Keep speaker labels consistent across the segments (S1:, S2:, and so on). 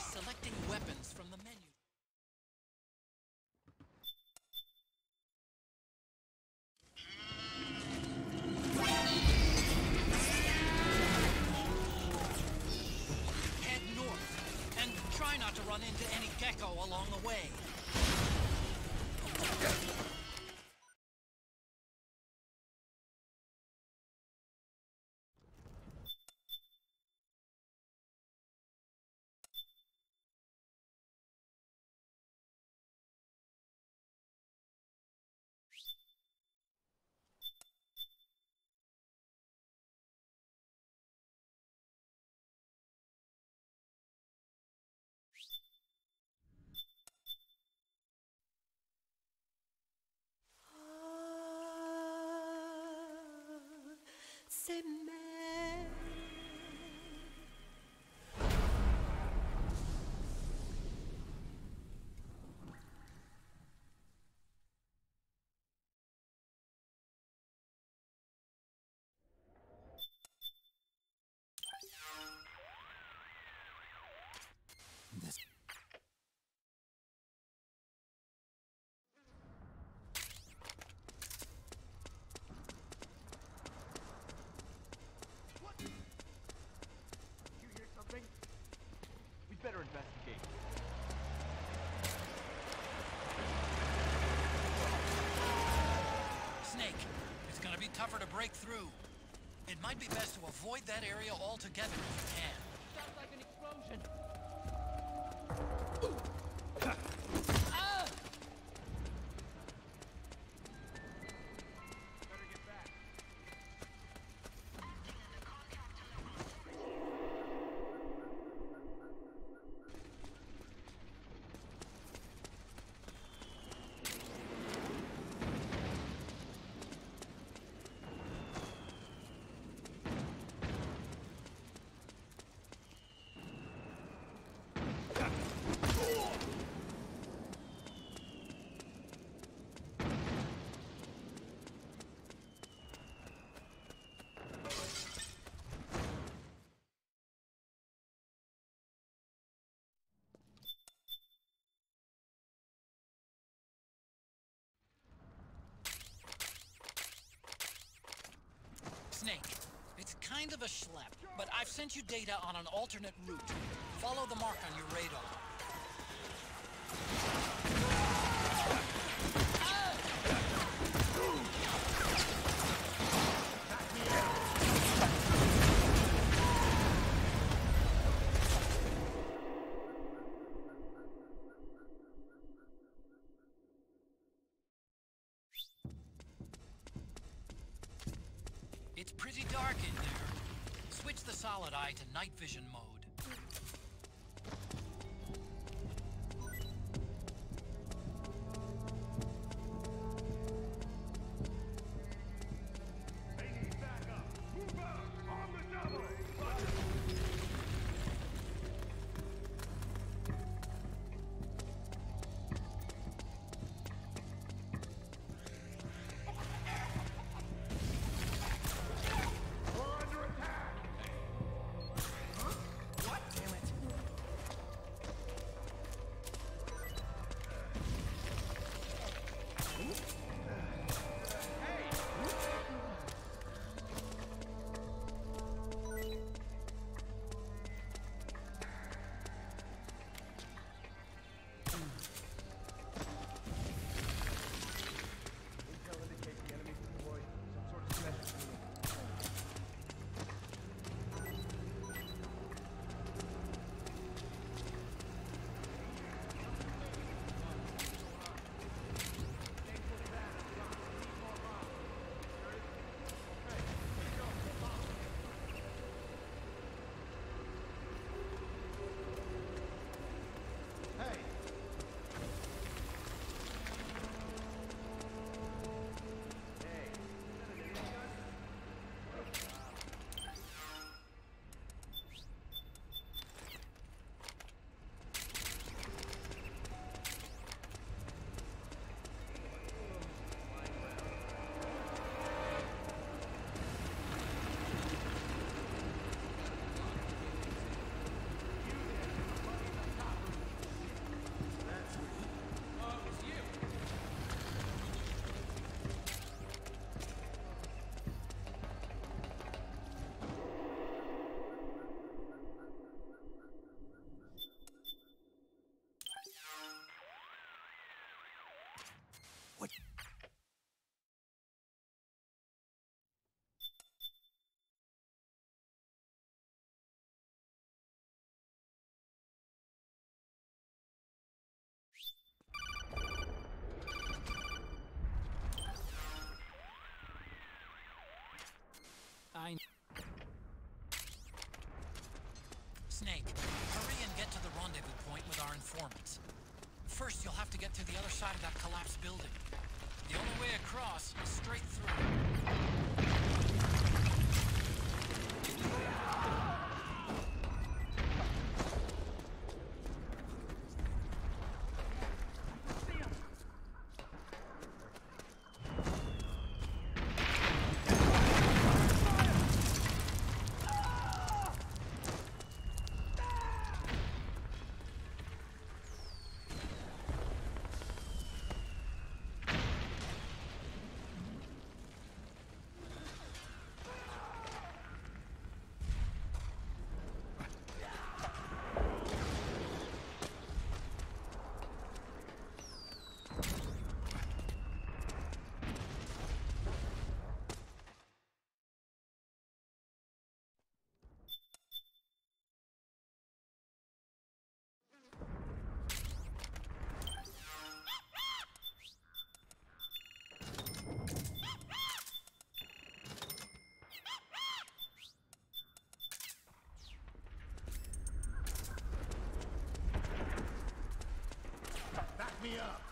S1: selecting weapons from the menu. Head north, and try not to run into any gecko along the way.
S2: C'est mer.
S3: We'd better investigate.
S1: Snake, it's gonna be tougher to break through. It might be best to avoid that area altogether if you can.
S3: Sounds like an explosion. Better get back.
S1: Snake, it's kind of a schlep, but I've sent you data on an alternate route. Follow the mark on your radar. It's pretty dark in there. Switch the solid eye to night vision mode.
S4: They need backup. Move out. On the double. We're under attack.
S2: What?
S1: Snake, hurry and get to the rendezvous point with our informants. First, you'll have to get to the other side of that collapsed building. The only way across is straight through.
S4: Back me up.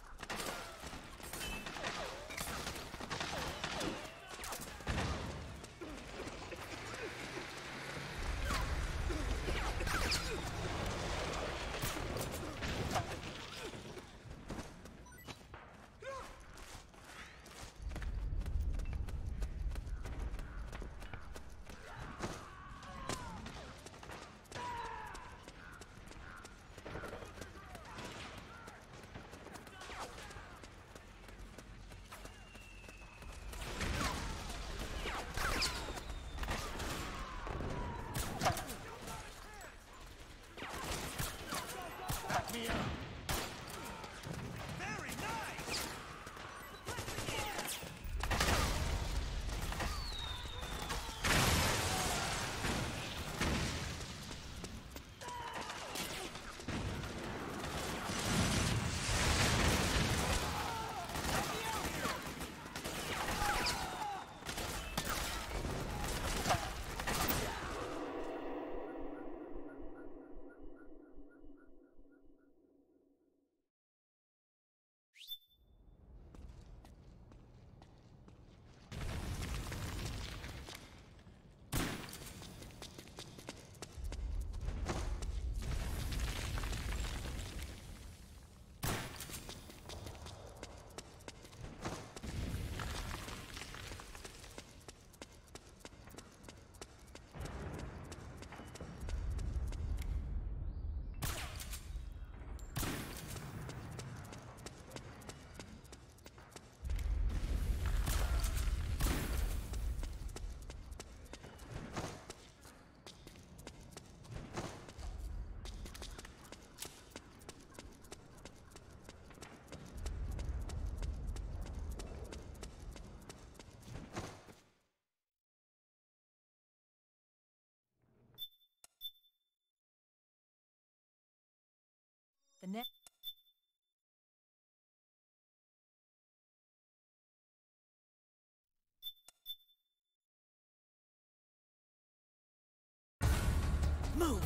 S2: The next. Move!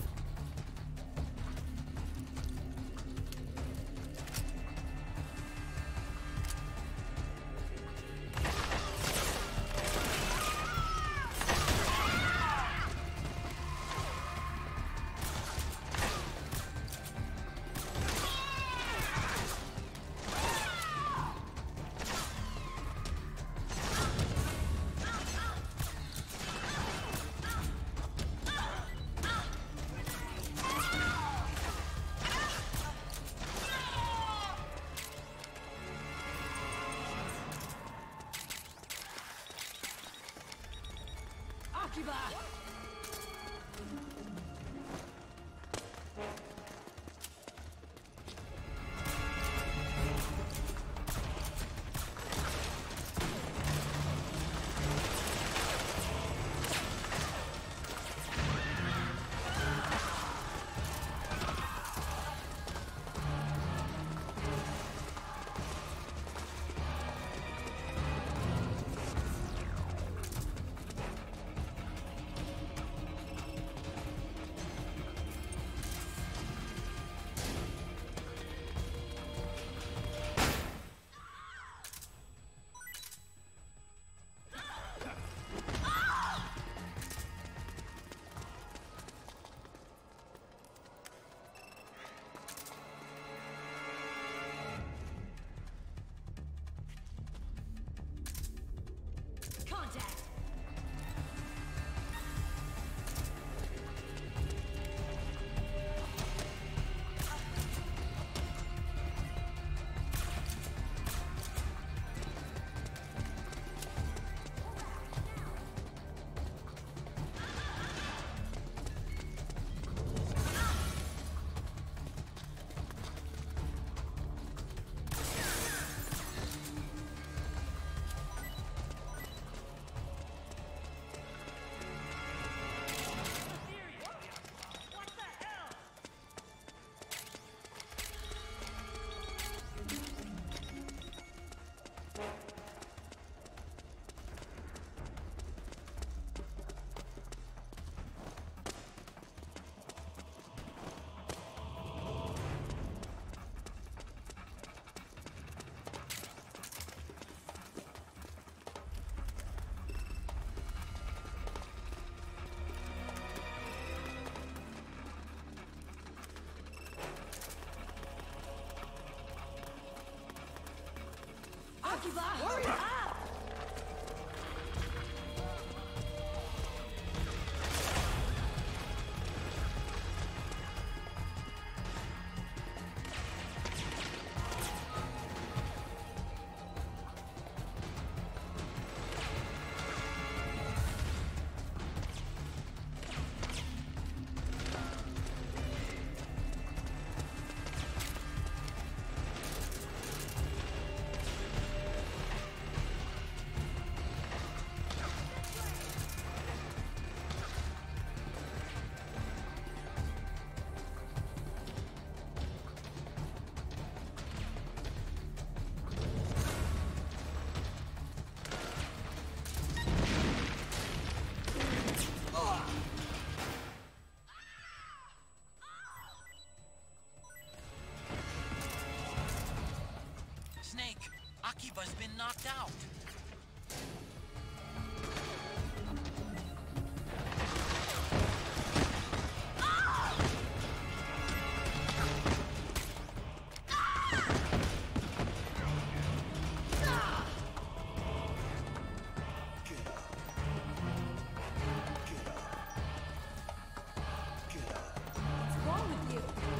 S2: Akiba, hurry up!
S1: Snake, Akiba's been knocked out.
S2: What's wrong with you?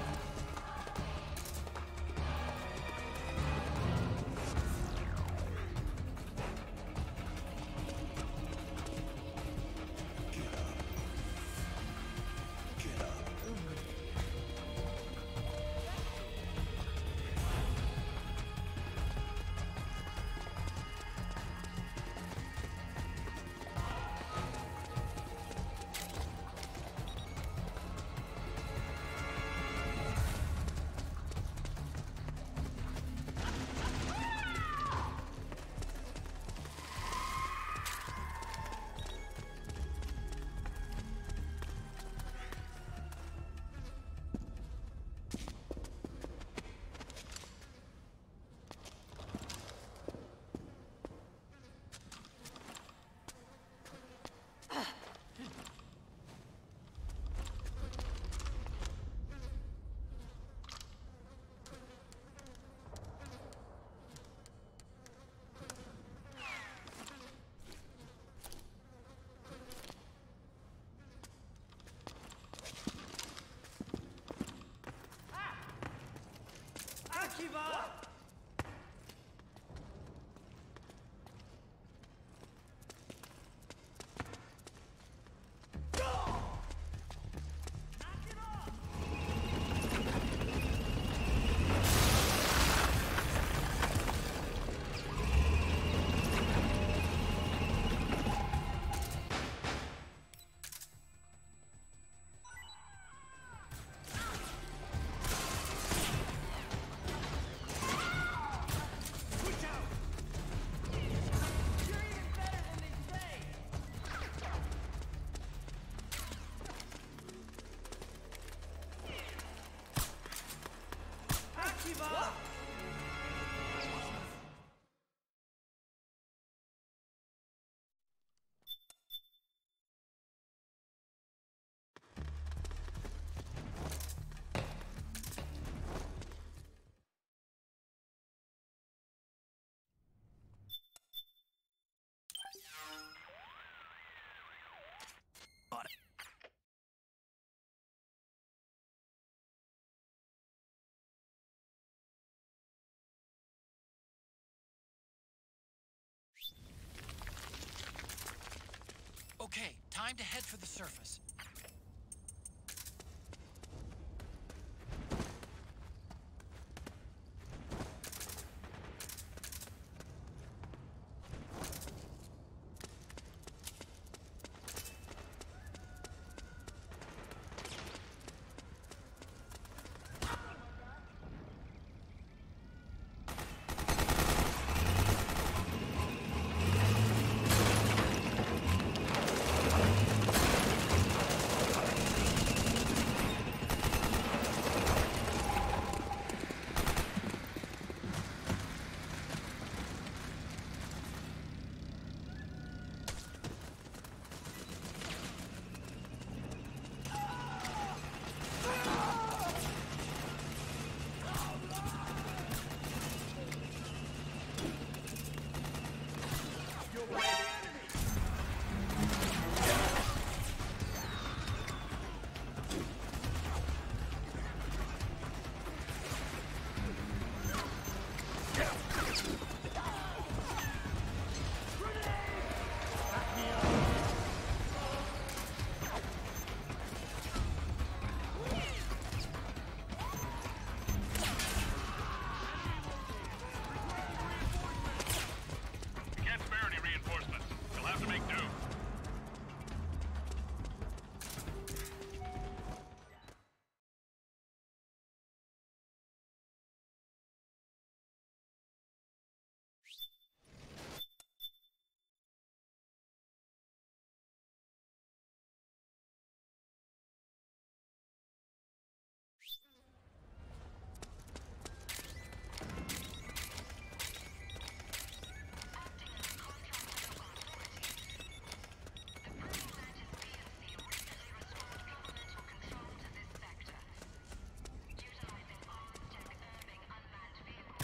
S3: Akiba!
S1: Okay, time to head for the surface.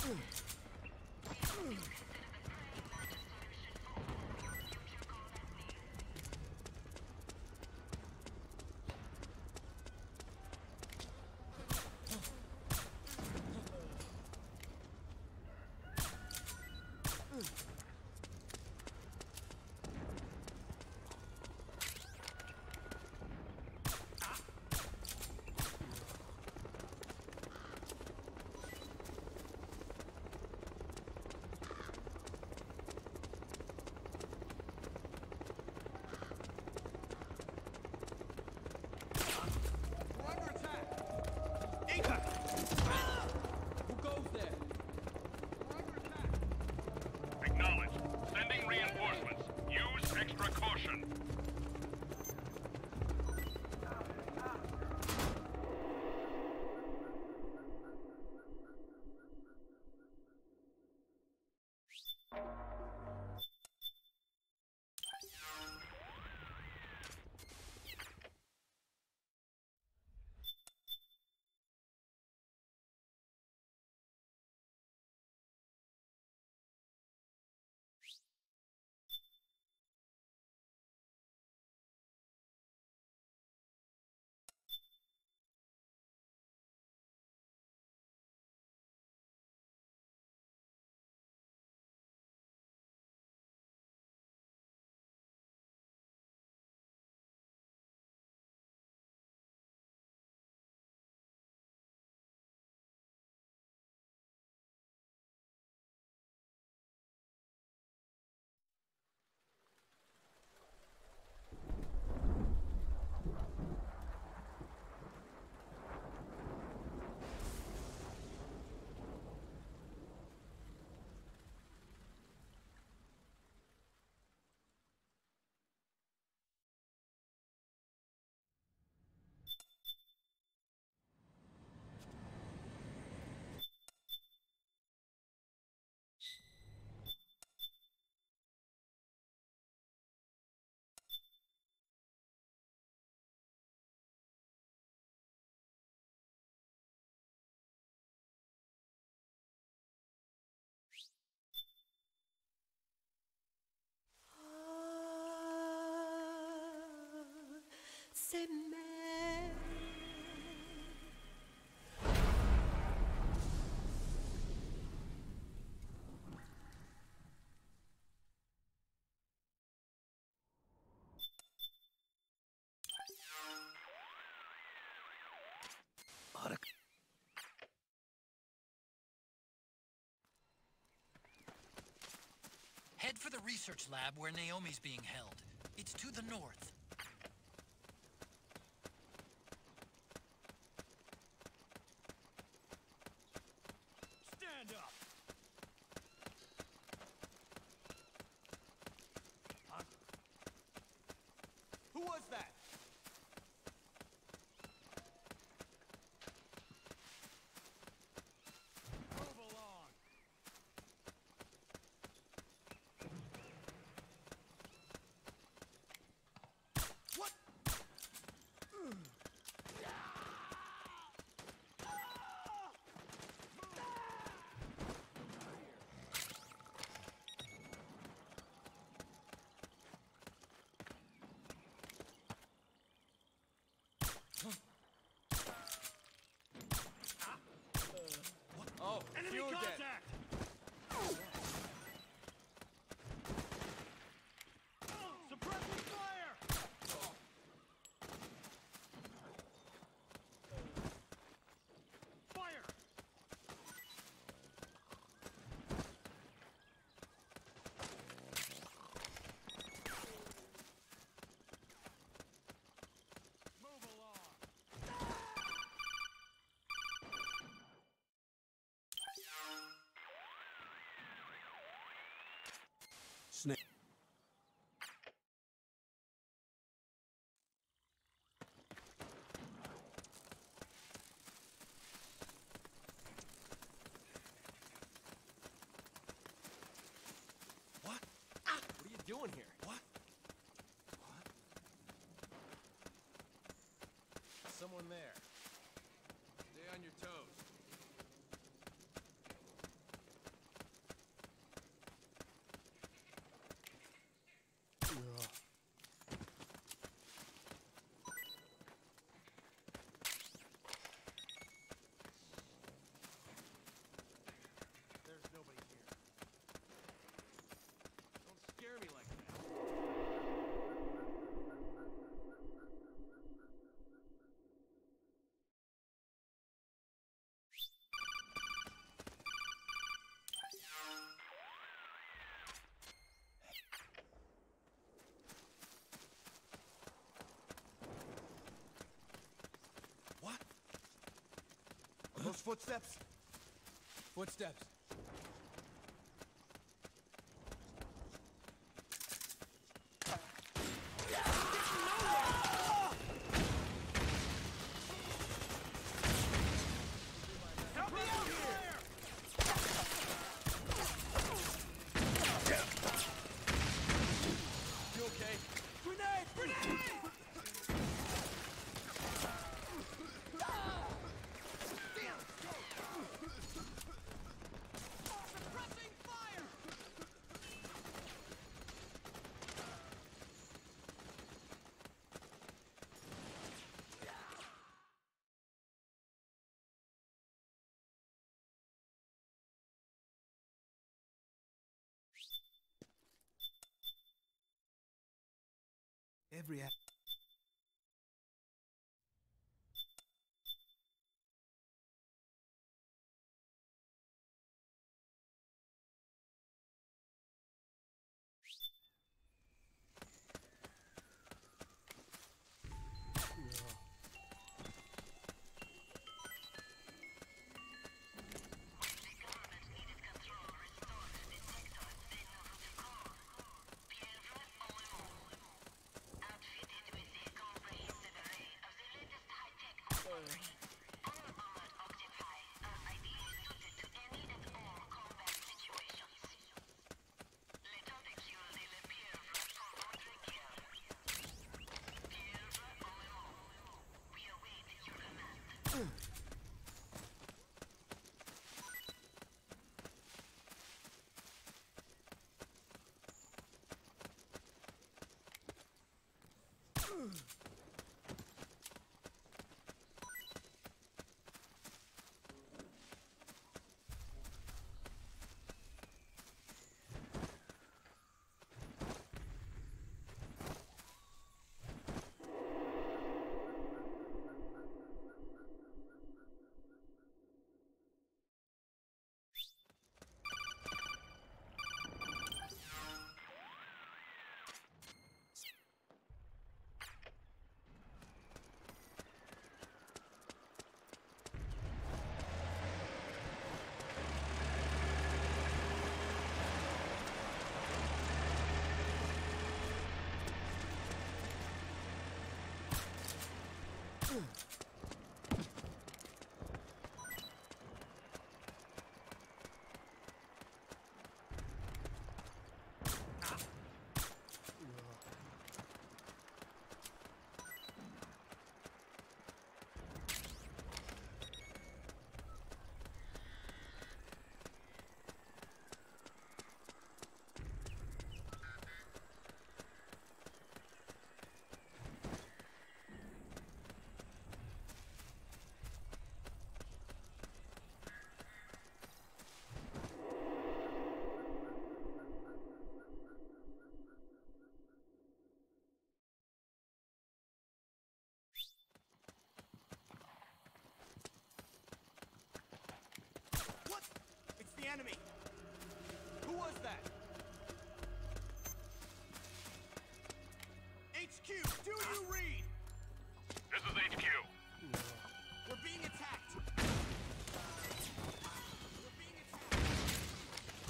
S3: Who goes there?
S4: Acknowledged. Sending reinforcements. Use extra caution.
S2: C'est mer.
S1: Head for the research lab where Naomi's being held. It's to the north.
S4: Stand up. Huh?
S3: Who was that?
S4: Move along.
S3: What? Oh,
S4: Enemy
S3: you're dead.
S4: contact. Suppressing fire. Fire. Move along.
S3: Snake.
S1: What?
S3: What are you doing here?
S1: What?
S3: Someone there. Stay on your toes. Footsteps? Footsteps.
S4: Help me out here!
S3: You okay?
S4: Grenade! Grenade!
S3: Suppressing fire!
S5: Every
S3: What? It's the enemy. Who was that? HQ, do you read?
S4: This is HQ.
S3: We're being attacked. We're being attacked.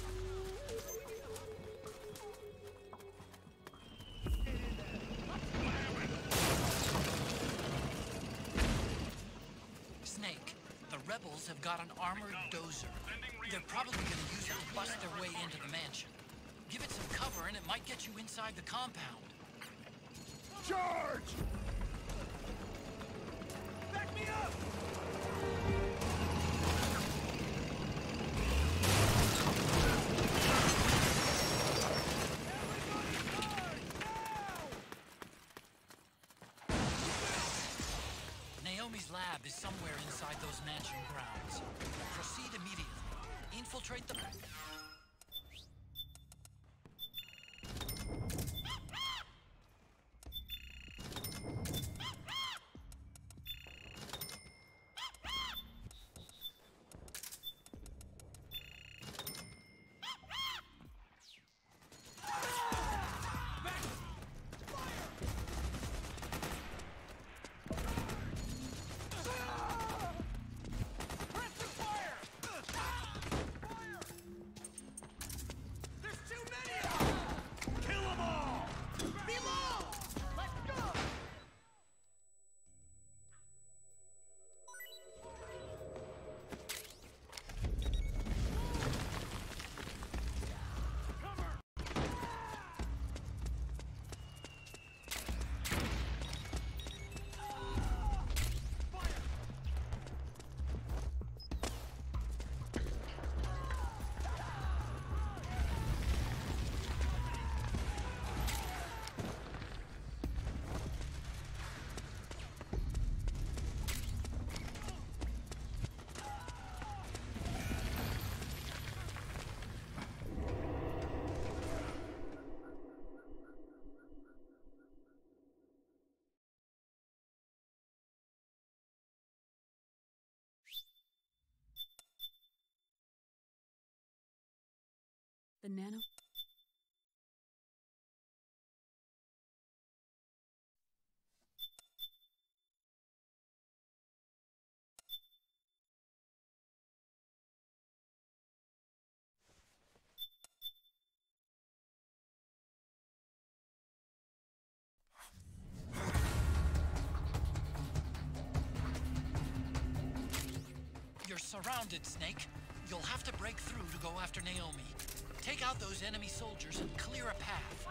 S1: Snake, the rebels have got an armored dozer. They're probably gonna use it to bust their way into the mansion. Give it some cover and it might get you inside the compound.
S4: Charge!
S3: Back me up!
S1: Naomi's lab is somewhere inside those mansion grounds. Proceed immediately. Infiltrate the...
S3: Press the
S2: The nano.
S1: You're surrounded, Snake. You'll have to break through to go after Naomi. Take out those enemy soldiers and clear a path.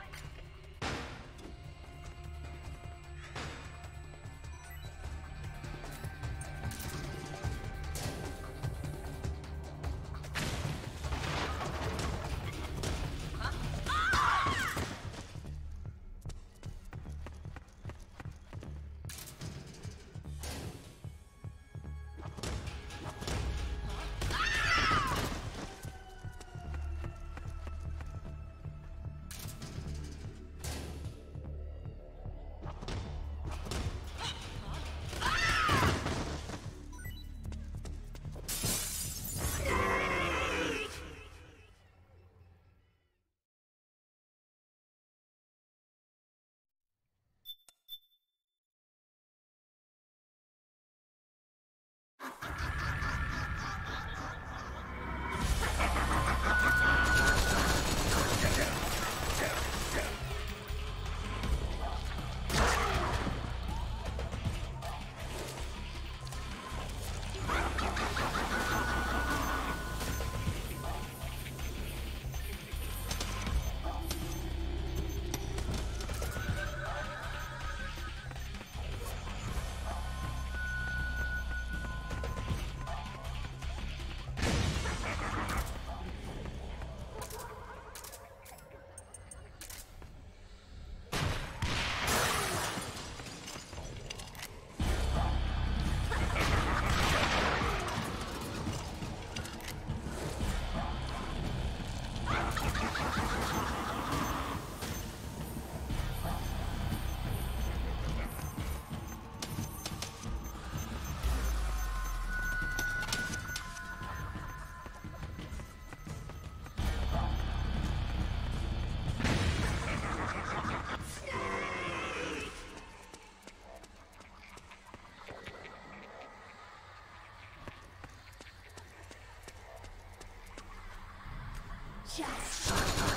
S2: Yes.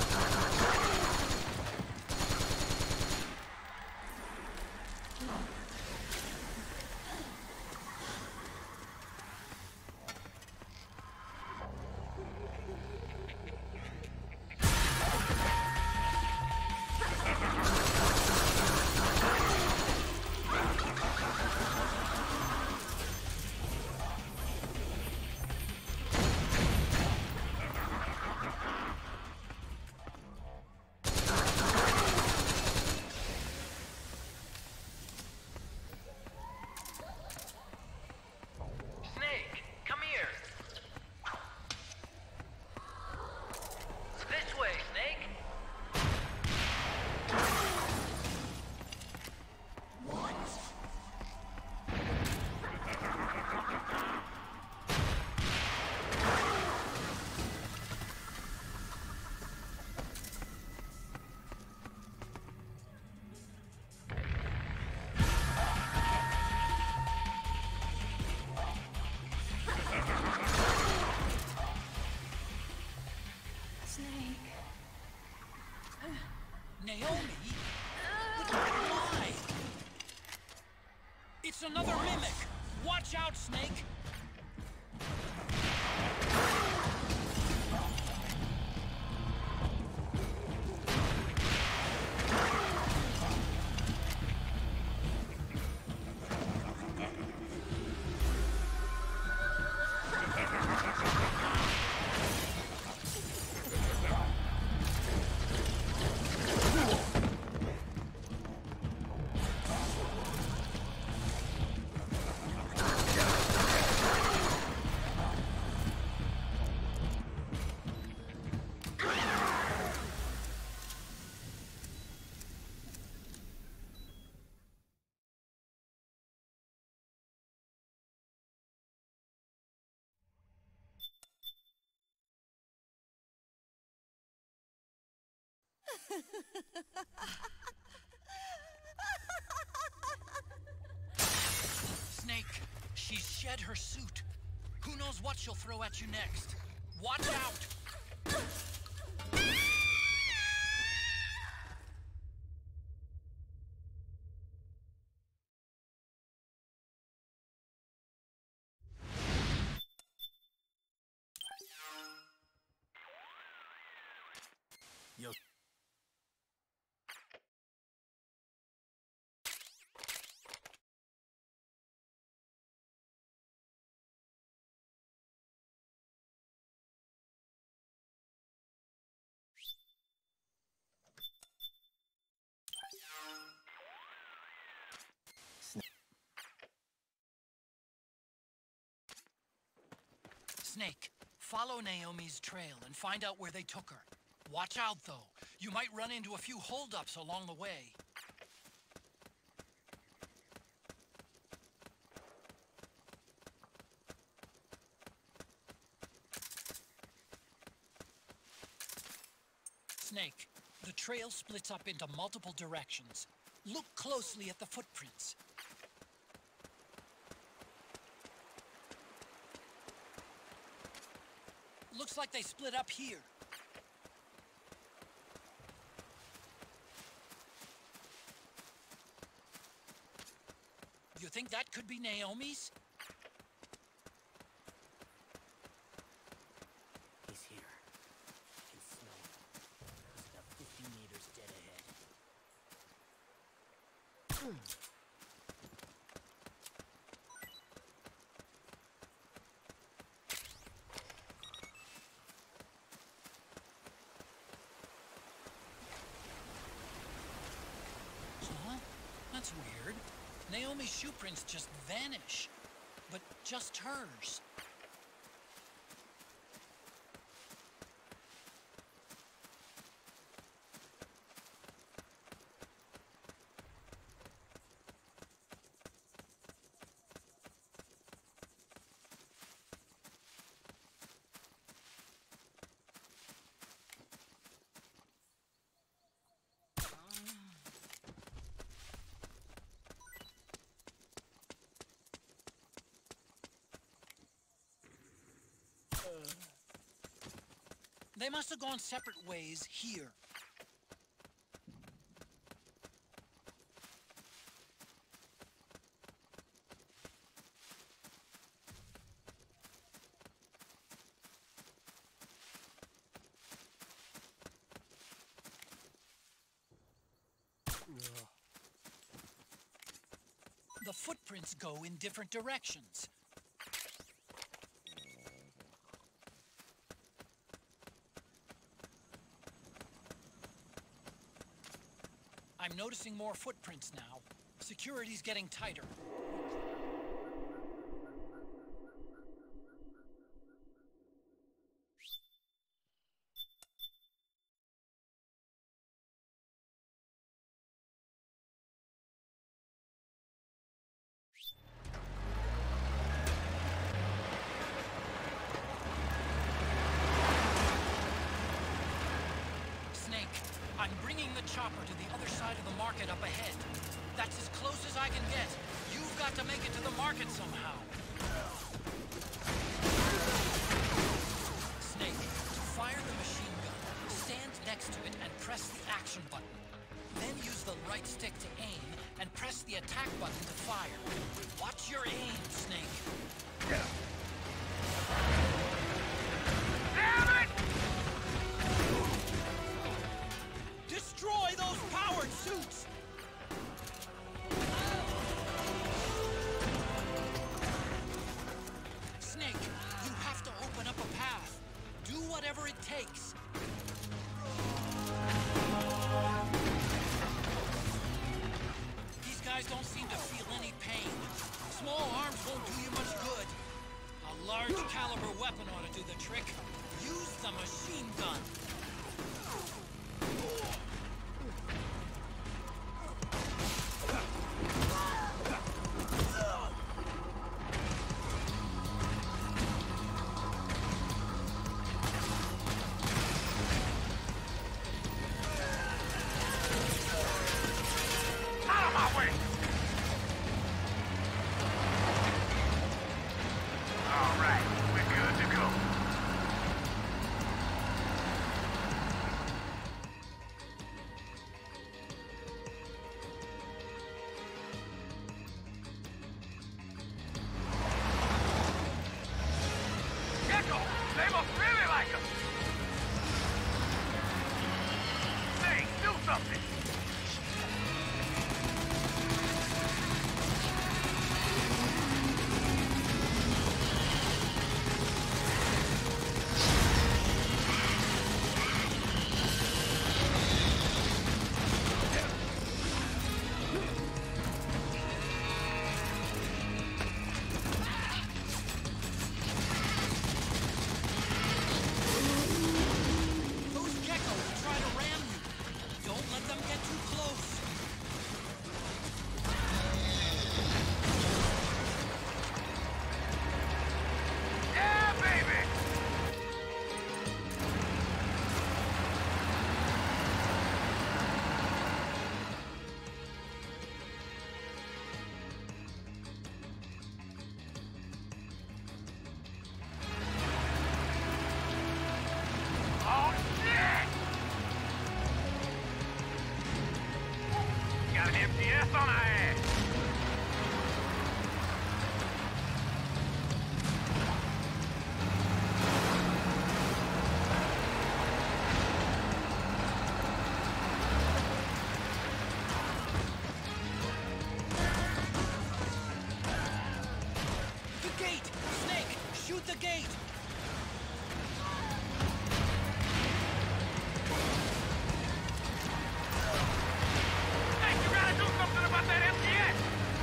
S1: Naomi? Why? It's another mimic! Watch out, Snake! Snake, she's shed her suit. Who knows what she'll throw at you next? Watch out!
S3: Yo.
S1: Snake, follow Naomi's trail and find out where they took her. Watch out, though. You might run into a few holdups along the way. Snake, the trail splits up into multiple directions. Look closely at the footprints. Looks like they split up here. You think that could be Naomi's?
S3: He's here. I can smell him. He's about 50 meters dead ahead.
S1: Huh? That's weird. Naomi's shoe prints just vanish. But just hers. They must have gone separate ways here. The footprints go in different directions. I'm noticing more footprints now. Security's getting tighter. Snake, I'm bringing the chopper to the other side of the market up ahead. That's as close as I can get. You've got to make it to the market somehow. Snake, to fire the machine gun, stand next to it and press the action button. Then use the right stick to aim and press the attack button to fire. Watch your aim, Snake.
S4: Damn it!
S1: Destroy those powered suits! Snake, you have to open up a path. Do whatever it takes. These guys don't seem to feel any pain. Small arms won't do you much good. A large caliber weapon ought to do the trick. Use the machine gun.
S4: something.
S1: Those gecko will try to ram you. Don't let them get too close.
S4: Yeah, baby! Oh, shit! Got an MGS on our ass.
S1: The gate! Snake, shoot the gate!
S4: Hey, you gotta do something about that MGS!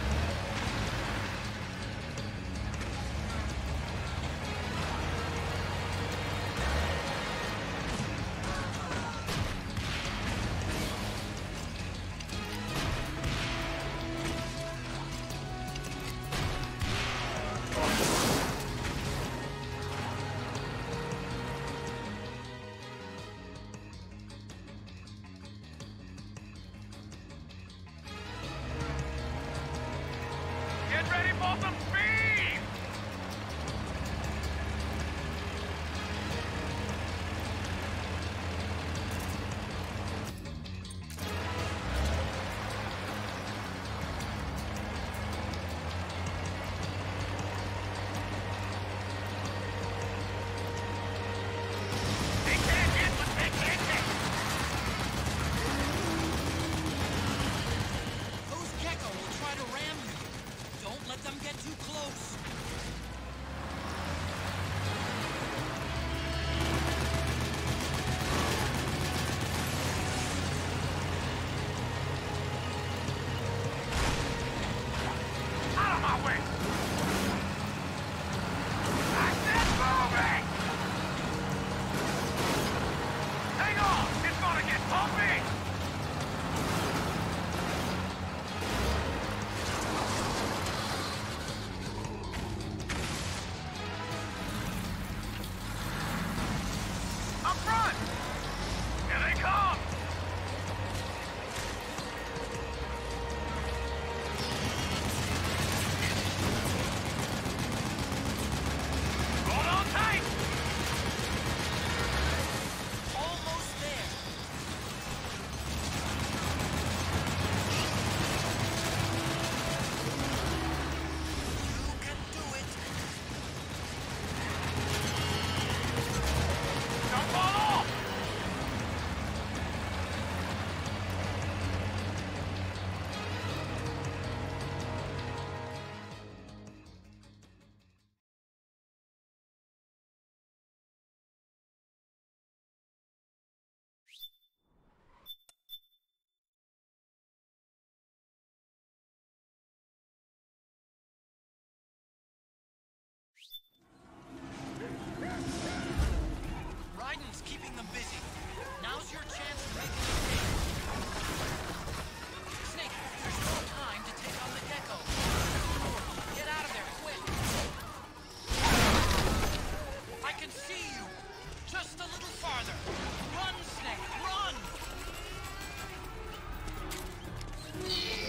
S4: Get ready for some speed! They can't get what they can't take!
S1: Those gecko will try to ram you. Don't let them get too close.
S4: Out of my way! I said moving! Hang on! It's gonna get bumpy! Up front! Here they come! Hold on tight!
S1: Almost there. You can do it.
S4: Don't fall off!
S1: Raiden's keeping them busy. Now's your chance to make an escape. Snake, there's no time to take on the gecko. Get out of there, quick! I can see you! Just a little farther! Run, Snake, run!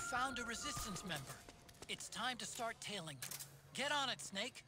S1: found a resistance member. It's time to start tailing them. Get on it, Snake.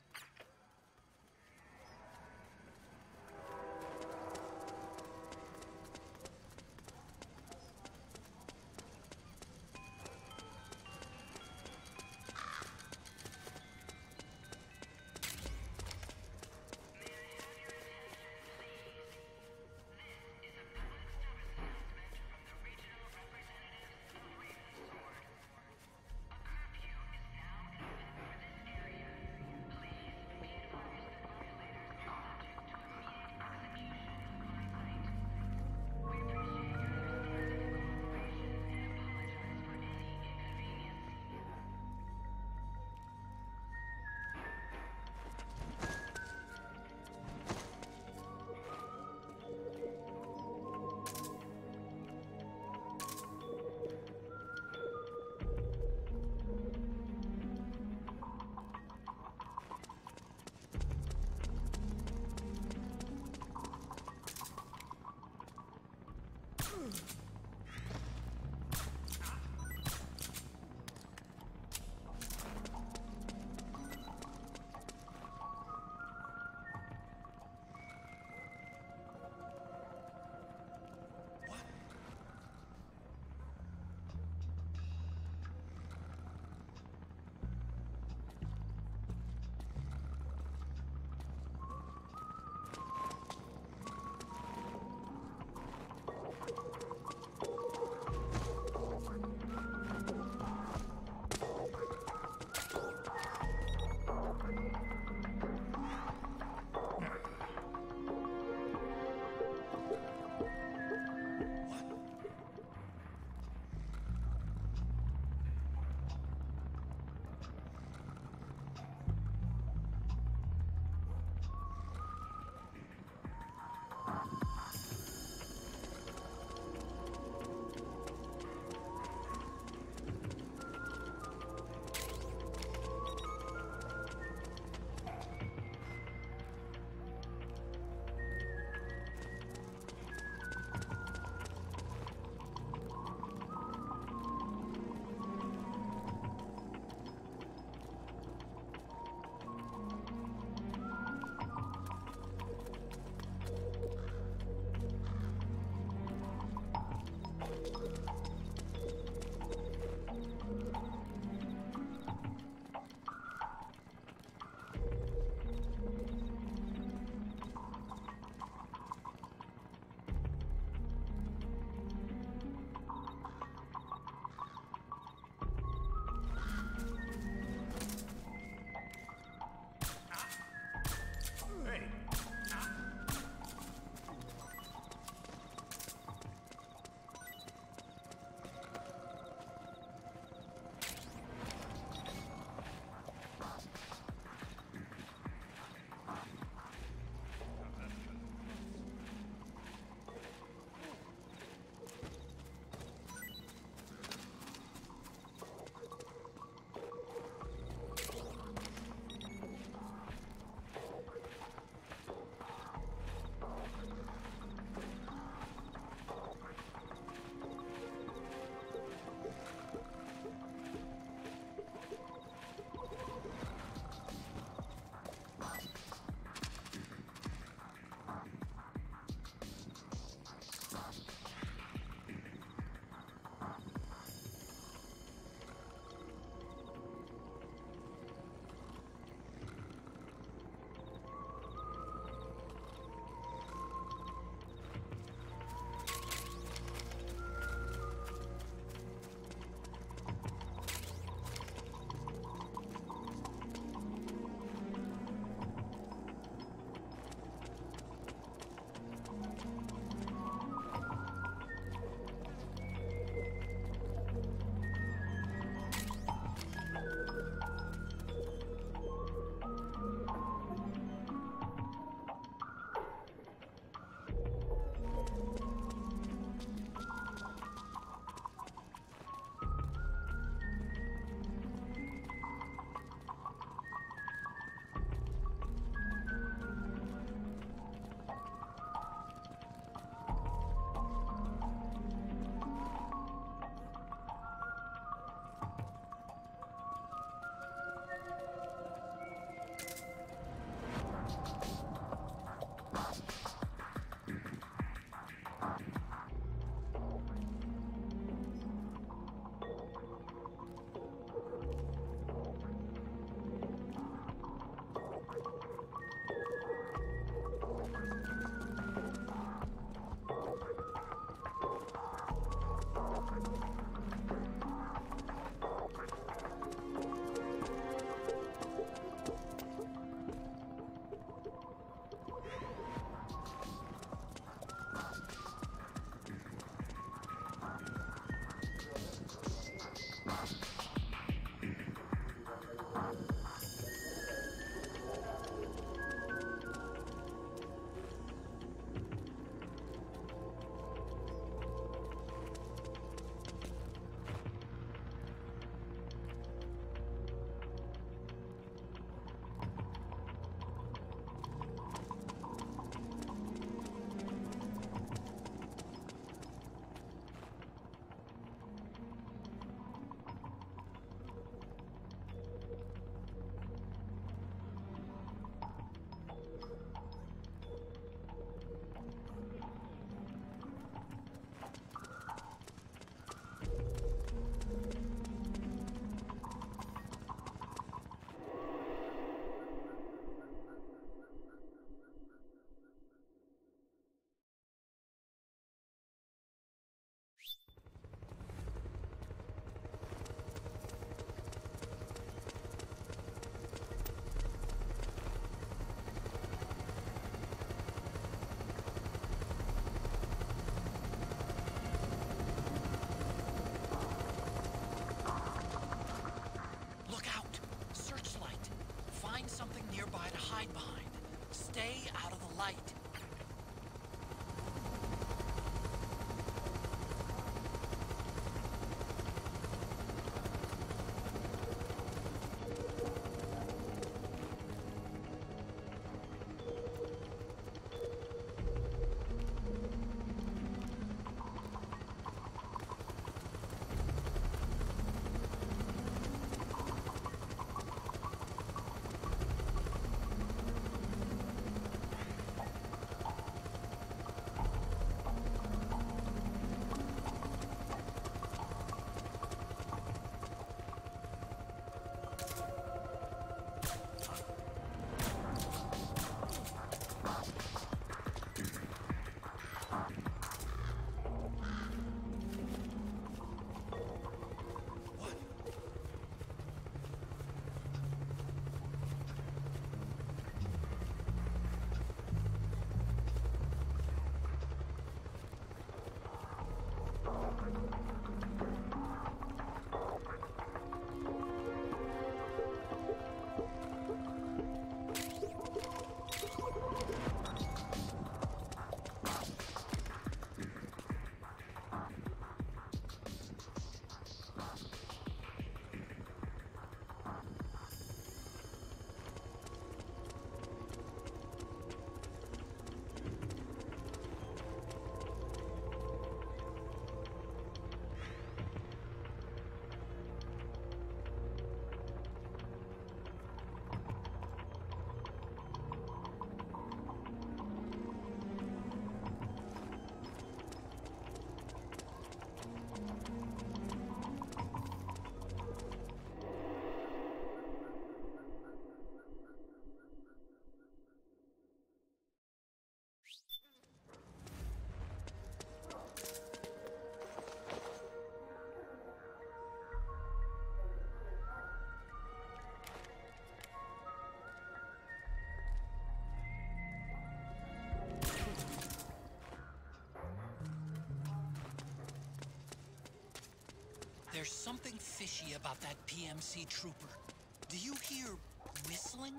S1: There's something fishy about that PMC trooper. Do you hear whistling?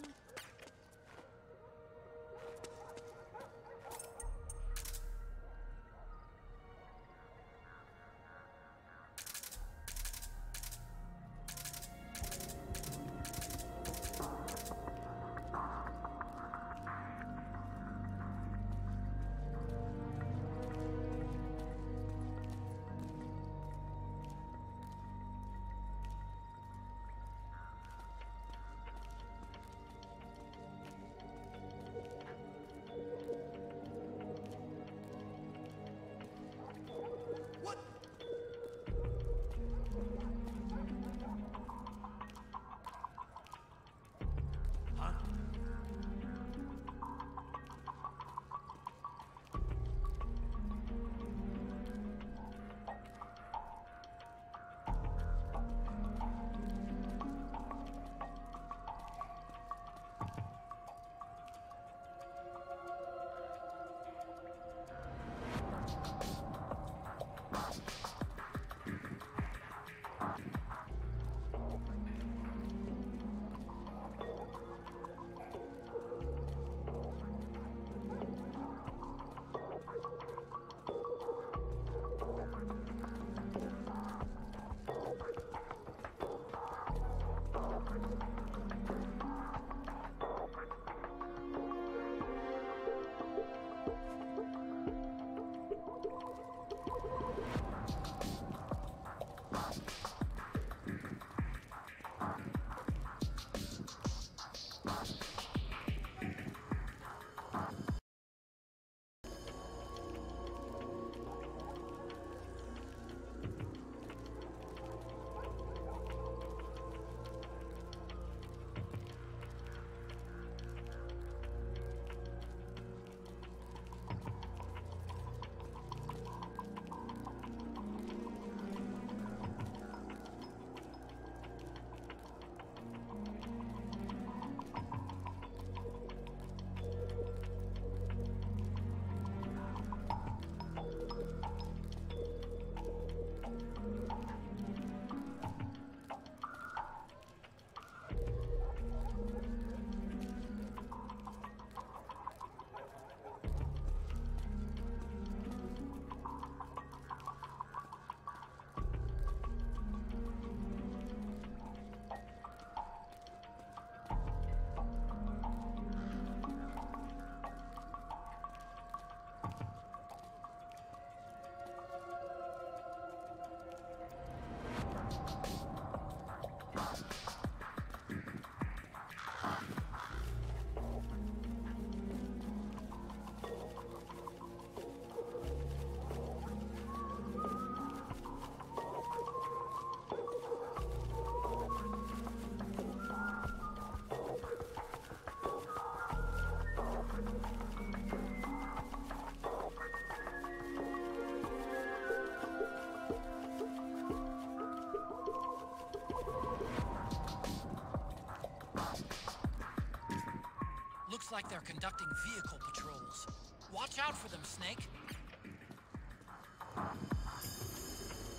S1: Looks like they're conducting vehicle patrols. Watch out for them, Snake.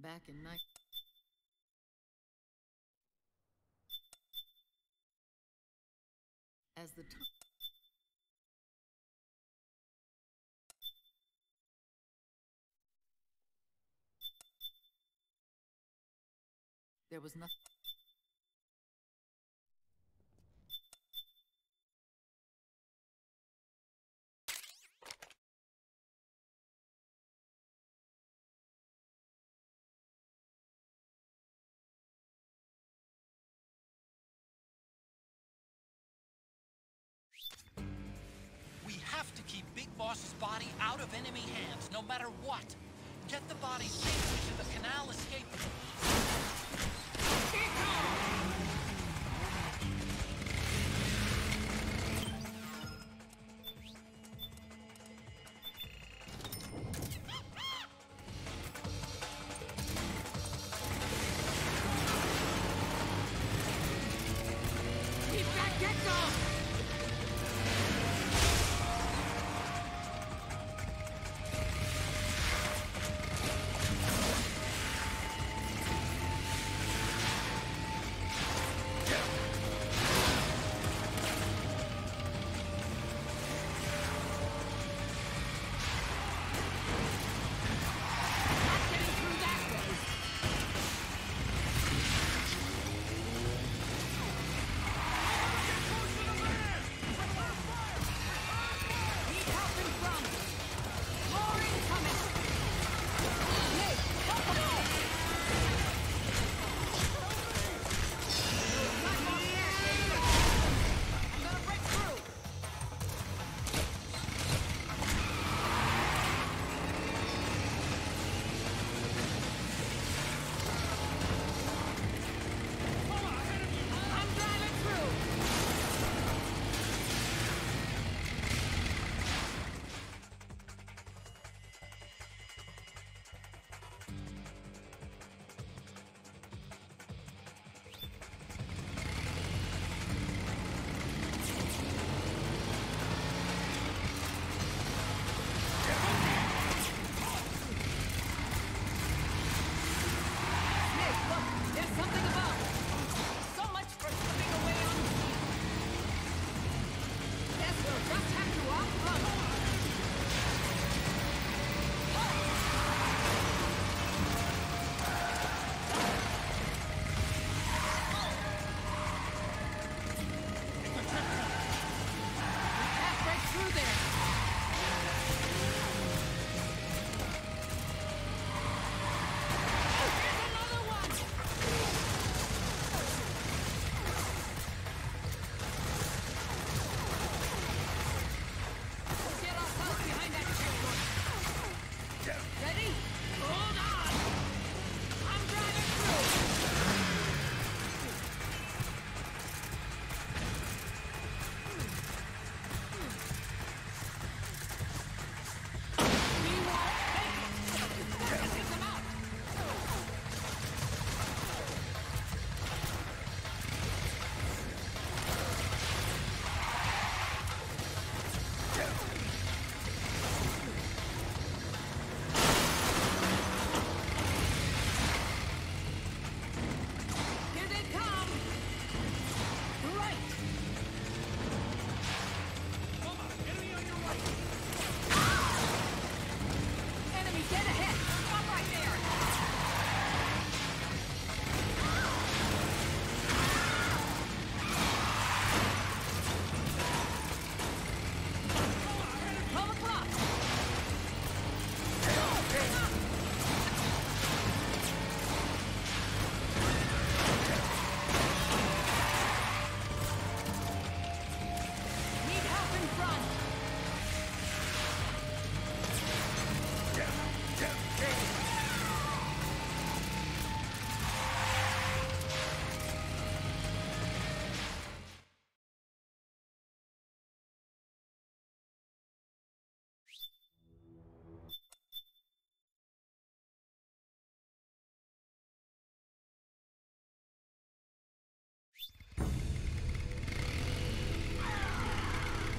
S5: back in night. As the time. There was nothing.
S1: We have to keep Big Boss's body out of enemy hands, no matter what. Get the body safely to the canal escape.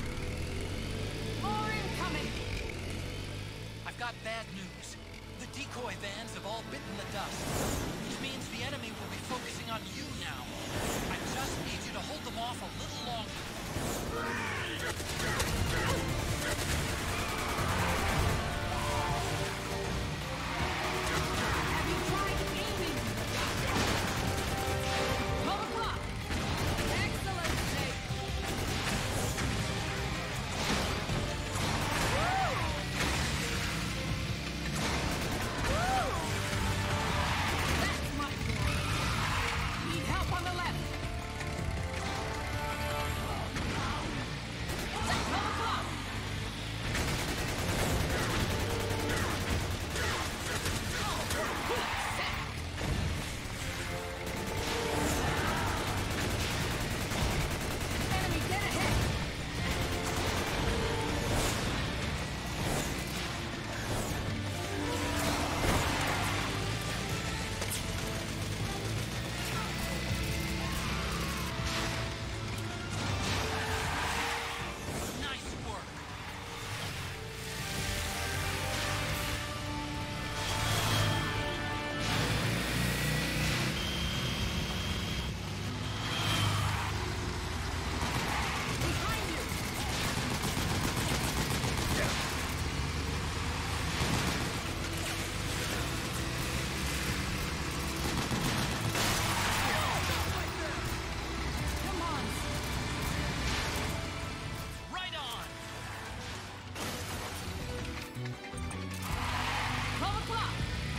S1: I've got bad news. The decoy vans have all bitten the dust, which means the enemy will be focusing on you now. I just need you to hold them off a little longer.
S5: Have you tried aiming? 12 o'clock. Excellent, Snake. Woo! Woo! That's much more. Need help on the left. 12 o'clock. Enemy dead ahead.
S1: Nice work.
S5: Behind you. Come on.
S1: Right on.
S5: 12 o'clock.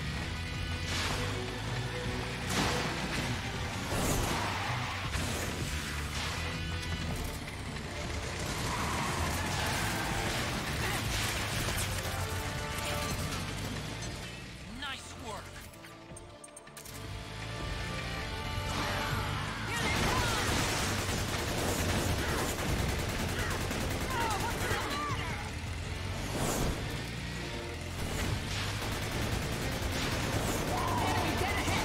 S1: Nice work.
S5: Here they come. Oh, what's the matter? Enemy dead ahead.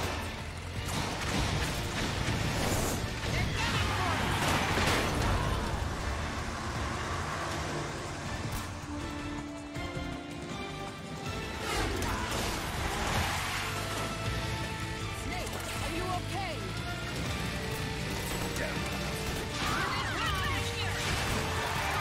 S5: They're coming for us. Snake, are you okay? Here they come.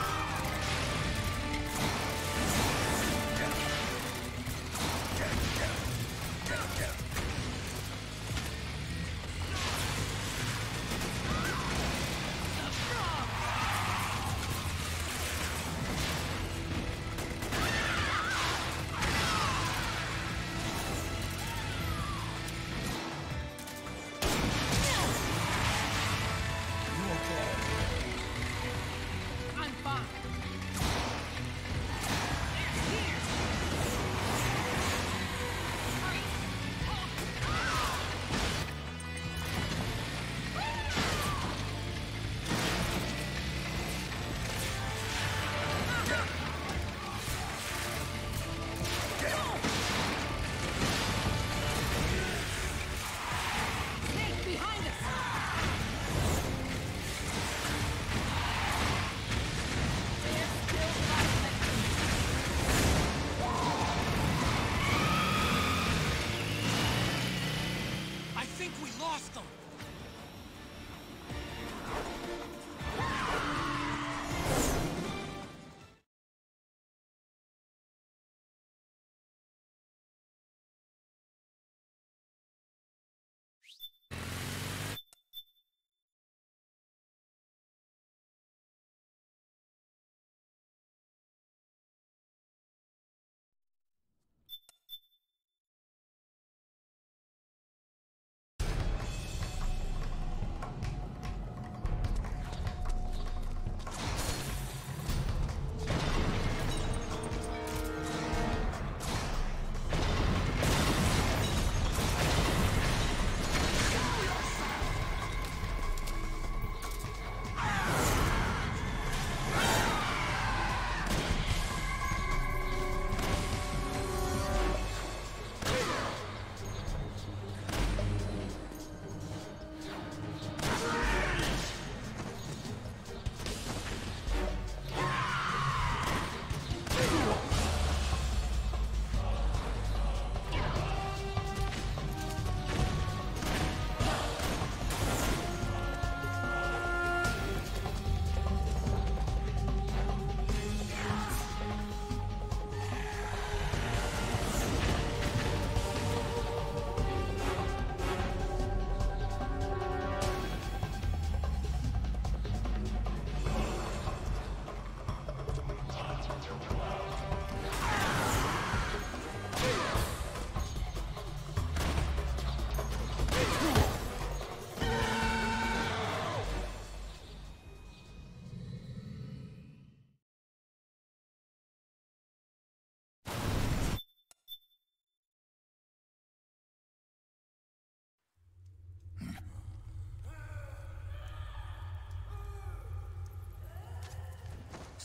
S5: I'm fine. They're here. Hurry. Snake behind us. They're still fighting.
S1: I think we lost them.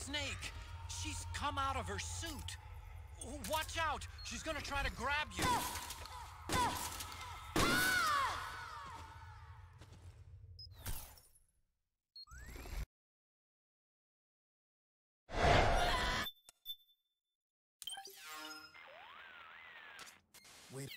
S1: Snake! She's come out of her suit! Watch out! She's gonna try to grab you!
S3: Wait.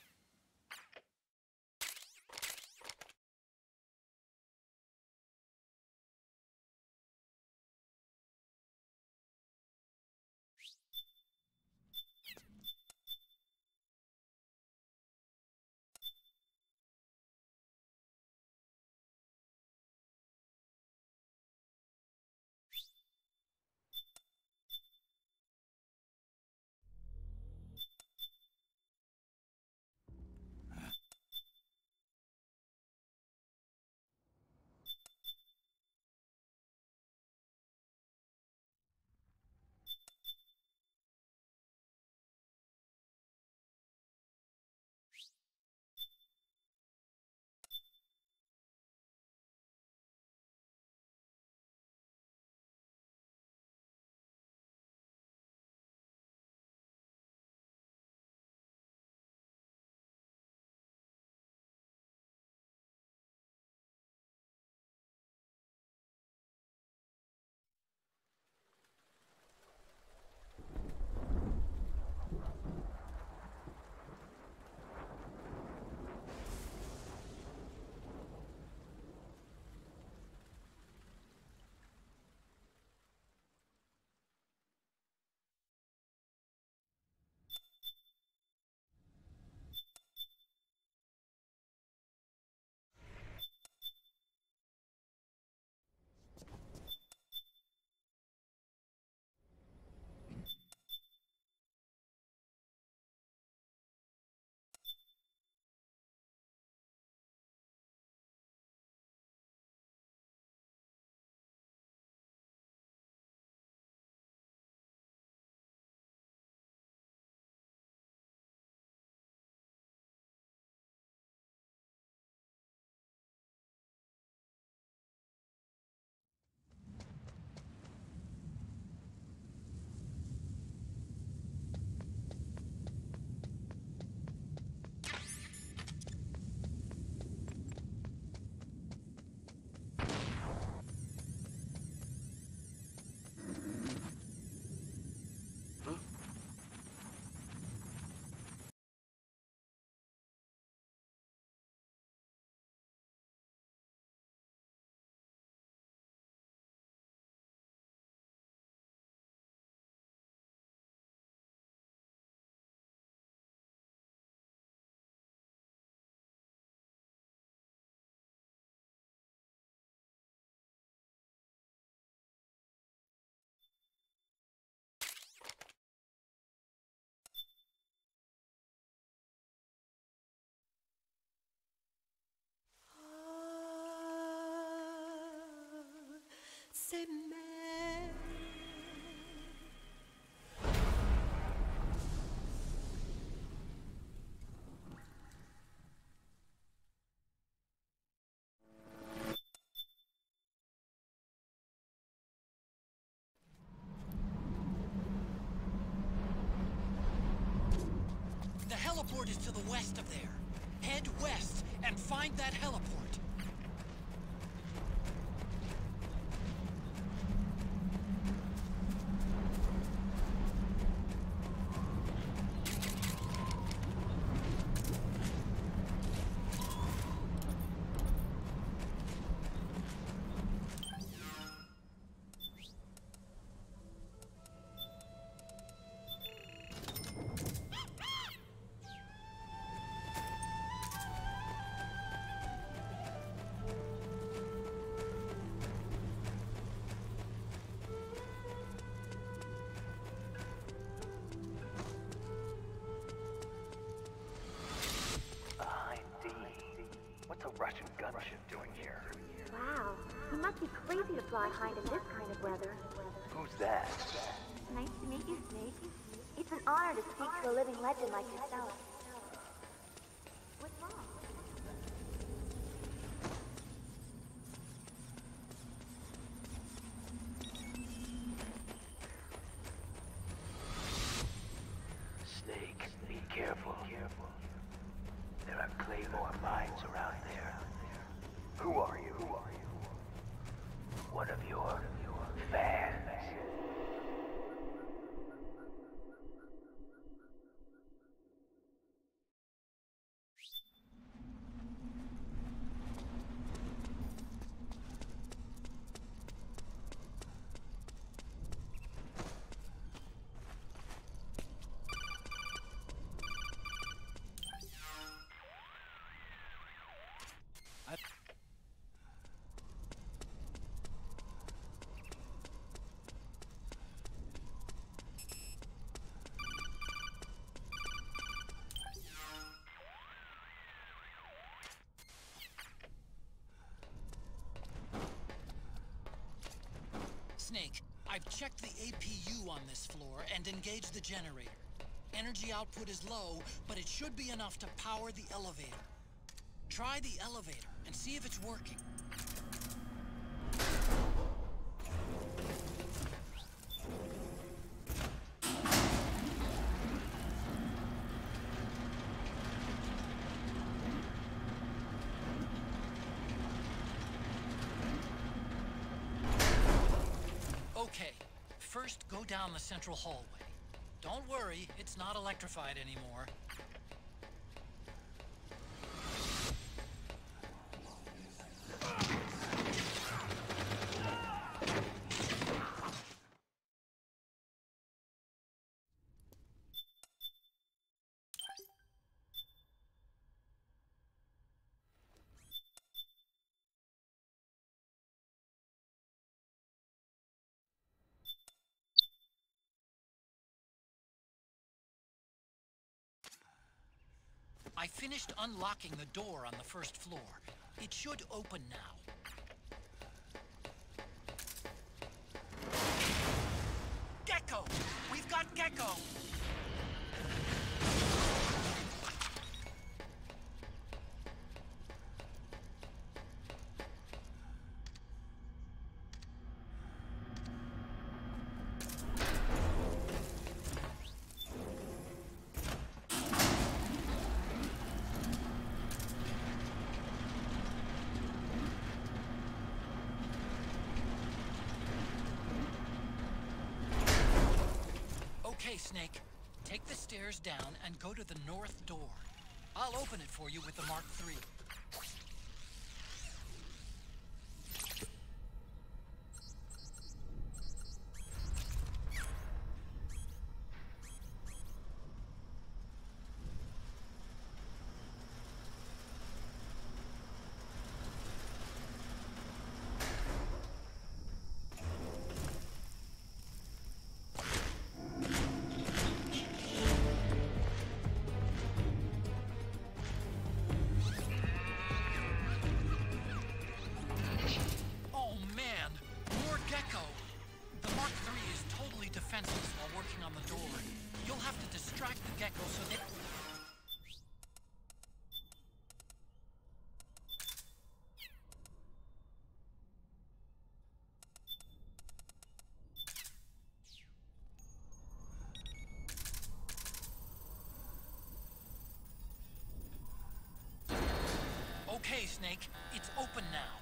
S2: C'est mer.
S1: The heliport is to the west of there. Head west and find that heliport.
S6: What's a Russian gunship doing here?
S7: Wow, he must be crazy to fly high in this kind of weather.
S6: Who's that?
S7: Nice to meet you, Snake. It's an honor to speak to a living legend like yourself. What's wrong?
S6: There are Claymore mines around there. Who are you? One of your fans.
S1: Snake, I've checked the APU on this floor and engaged the generator. Energy output is low, but it should be enough to power the elevator. Try the elevator and see if it's working. Okay, first go down the central hallway. Don't worry, it's not electrified anymore. I finished unlocking the door on the first floor. It should open now. Gecko! We've got Gecko! Okay, Snake. Take the stairs down and go to the north door. I'll open it for you with the Mark III. While working on the door, you'll have to distract the Gecko so they... Okay, Snake, it's open now.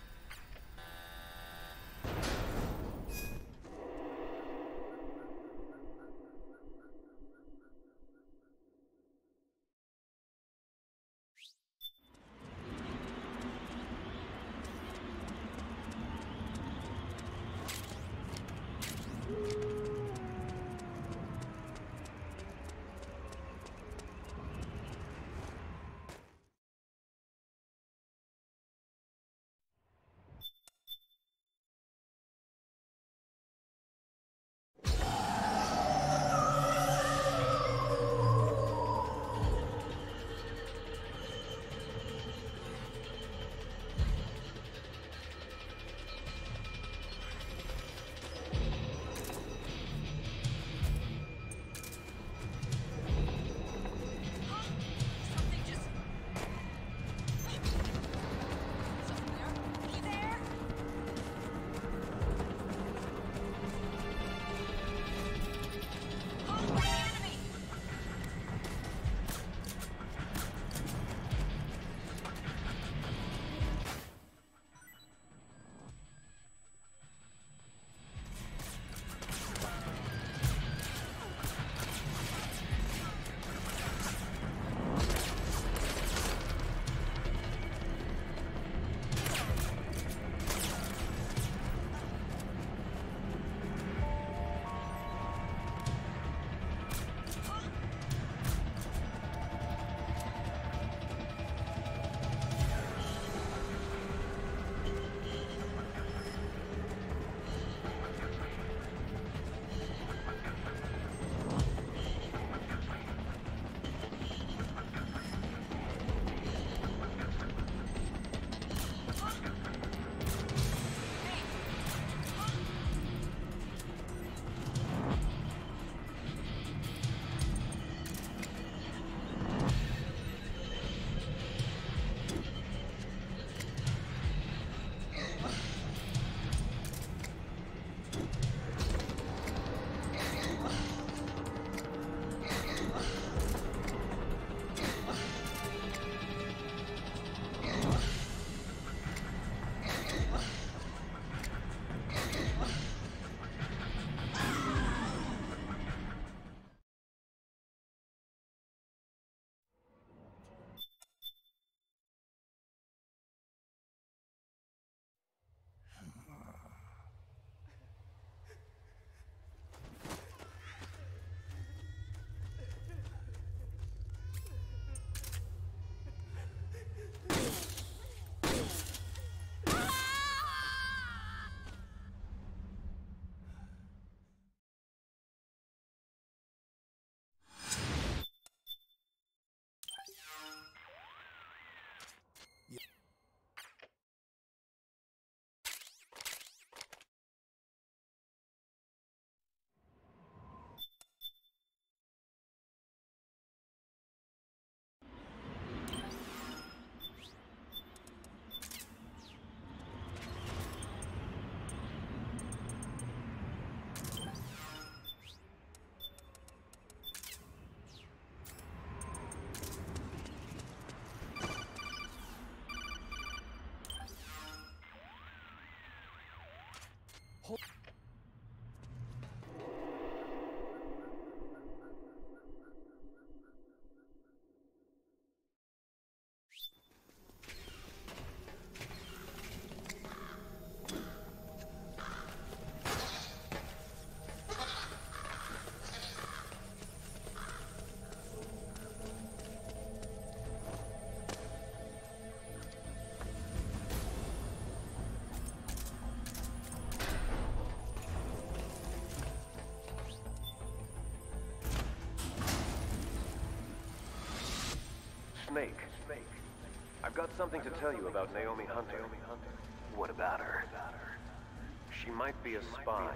S8: Snake. I've got something to tell you about Naomi Hunter.
S6: What about her?
S8: She might be a spy.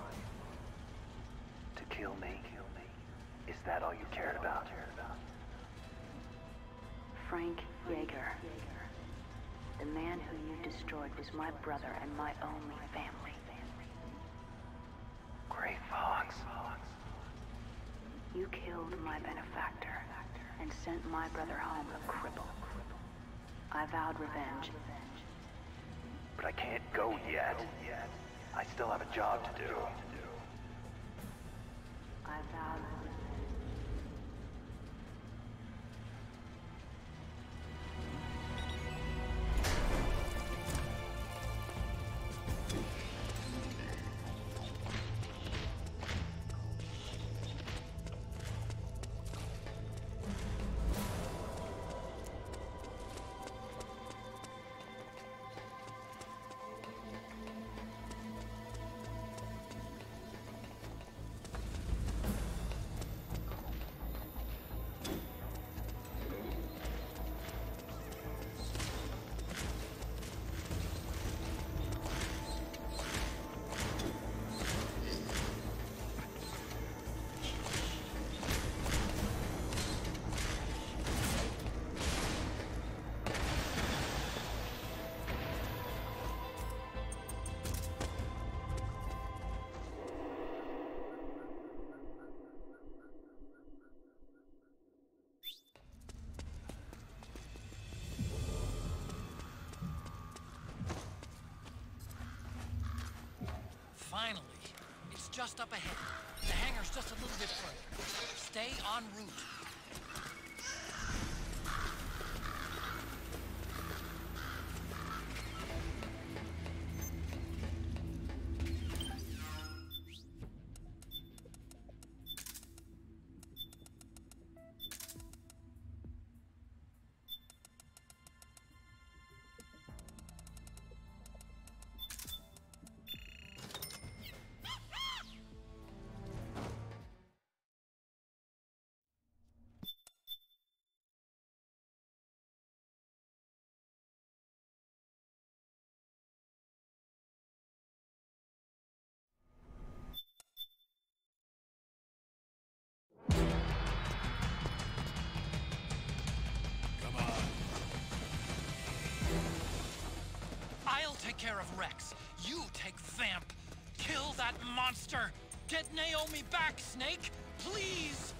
S6: To kill me? Is that all you cared about?
S9: Frank Yeager. The man who you destroyed was my brother and my only family.
S6: Gray Fox.
S9: You killed my benefactor and sent my brother home a cripple. I vowed revenge.
S6: But I can't go yet. I still have a job to do.
S9: I vowed revenge.
S1: Finally. It's just up ahead. The hangar's just a little bit further. Stay en route. I'll take care of Rex. You take Vamp. Kill that monster. Get Naomi back, Snake. Please.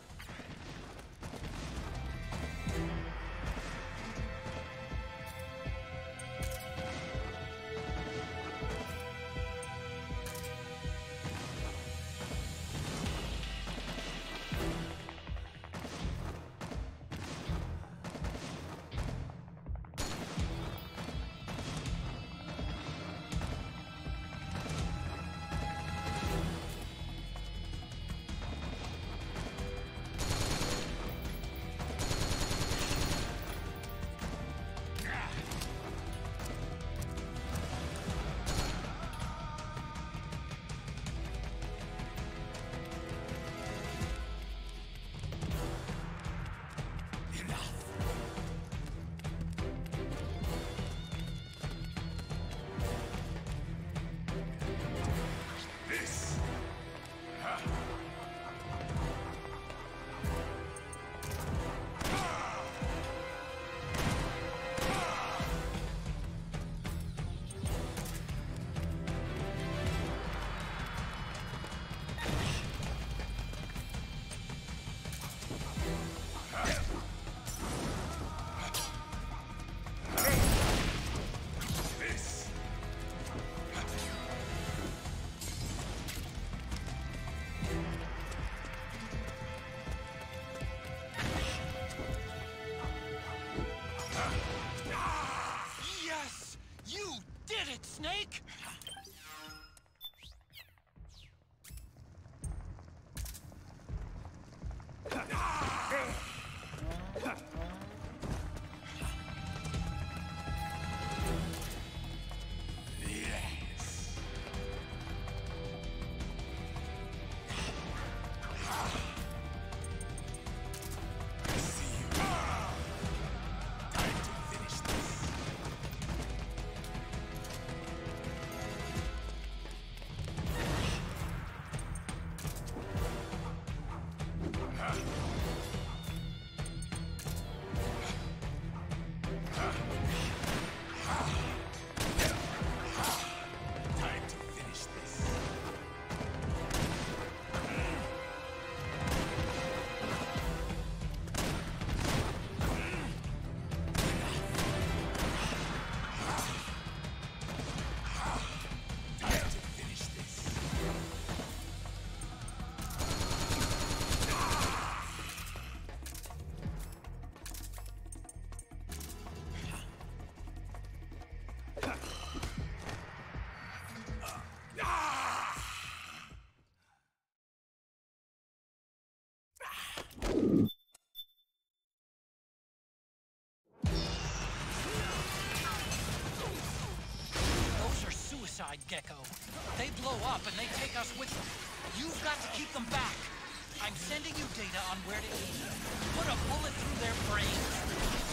S1: Snake? side gecko. They blow up and they take us with them. You've got to keep them back. I'm sending you data on where to aim. Put a bullet through their brains.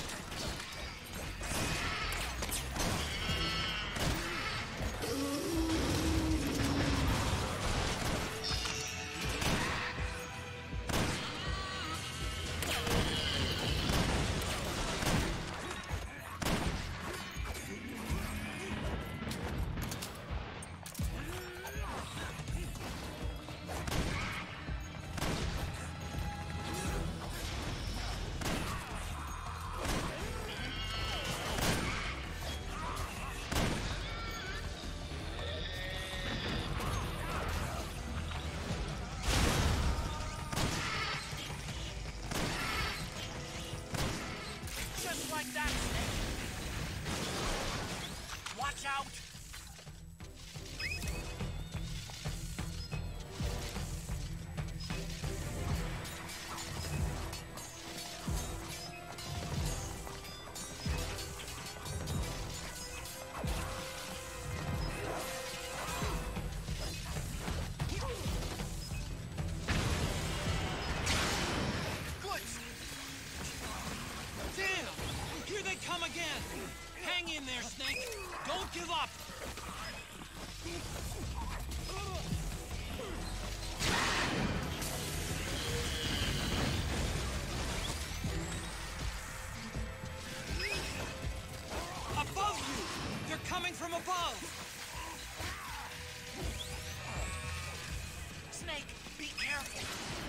S1: Like that, Snake. Watch out! Here they come again! Hang in there, Snake! Don't give up! Above you! They're coming from above! Snake, be careful!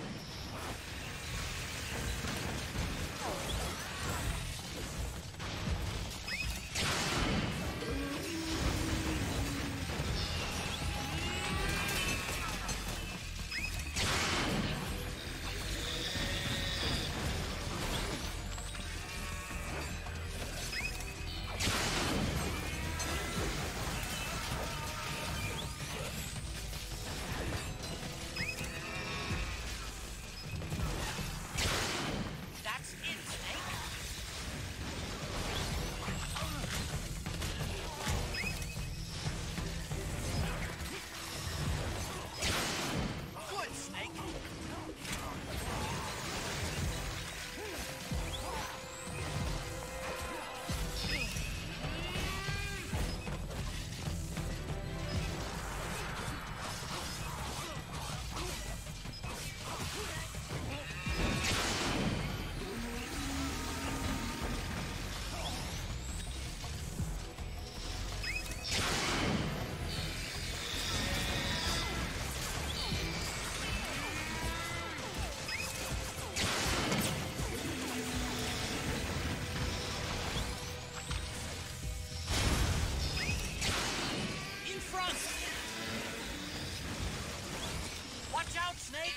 S1: Watch out, Snake!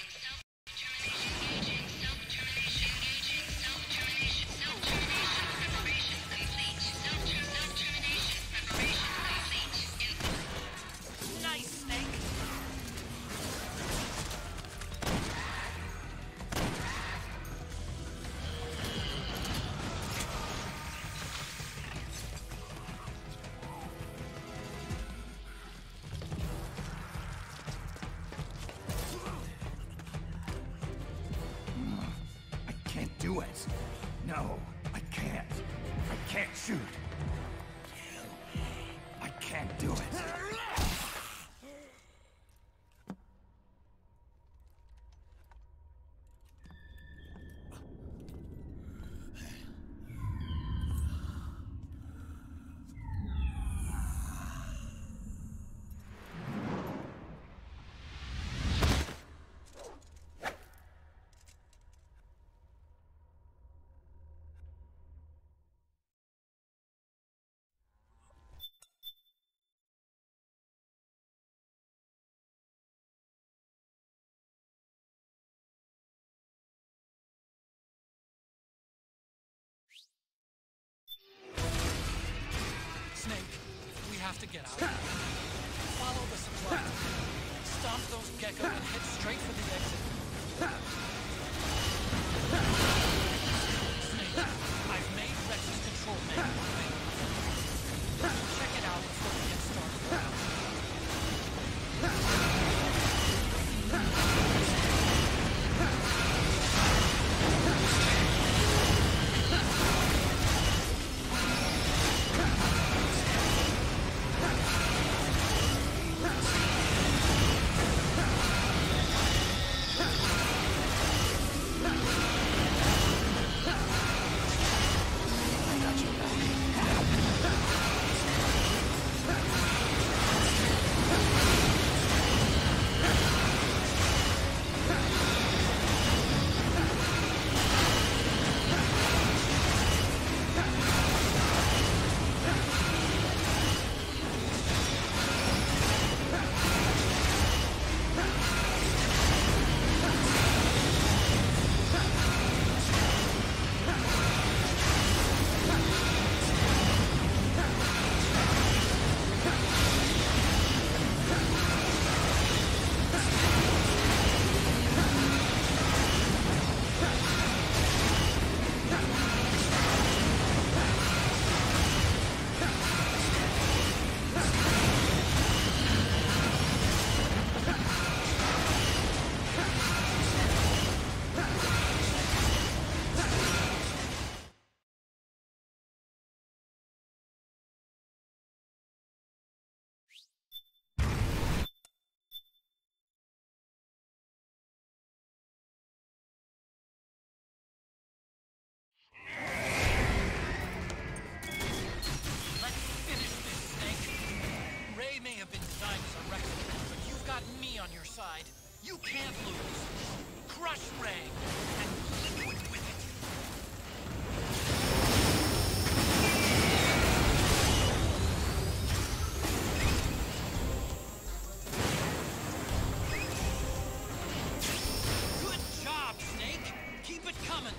S1: Nice, Snake!
S3: Do it. No, I can't. I can't shoot. I can't do it.
S1: Snake, we have to get out. Follow the supply. Stomp those gecko and head straight for the exit. Snake, I've made Rex's control manual available. Check it out before we get started. side. You can't lose. Crush Ray and liquid with it. Good job, Snake. Keep it coming.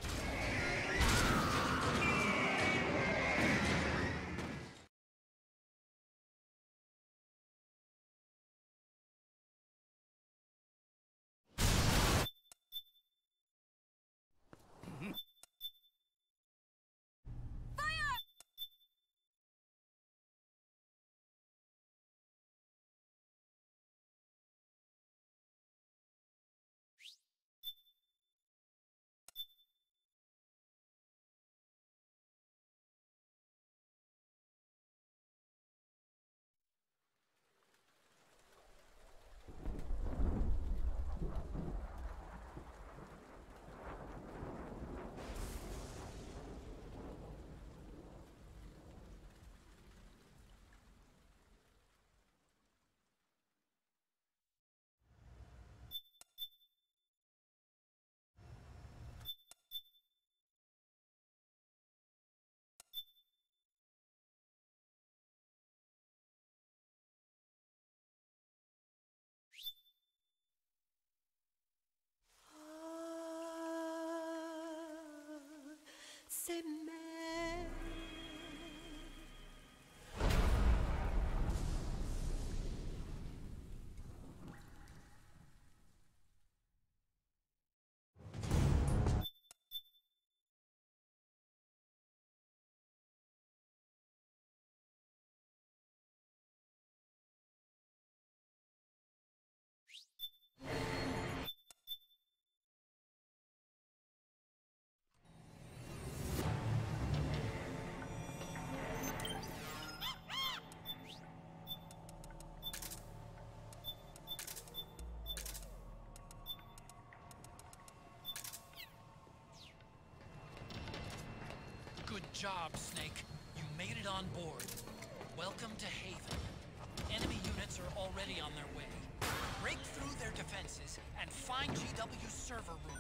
S2: C'est mais.
S1: Good job, Snake. You made it on board. Welcome to Haven. Enemy units are already on their way. Break through their defenses and find GW's server room.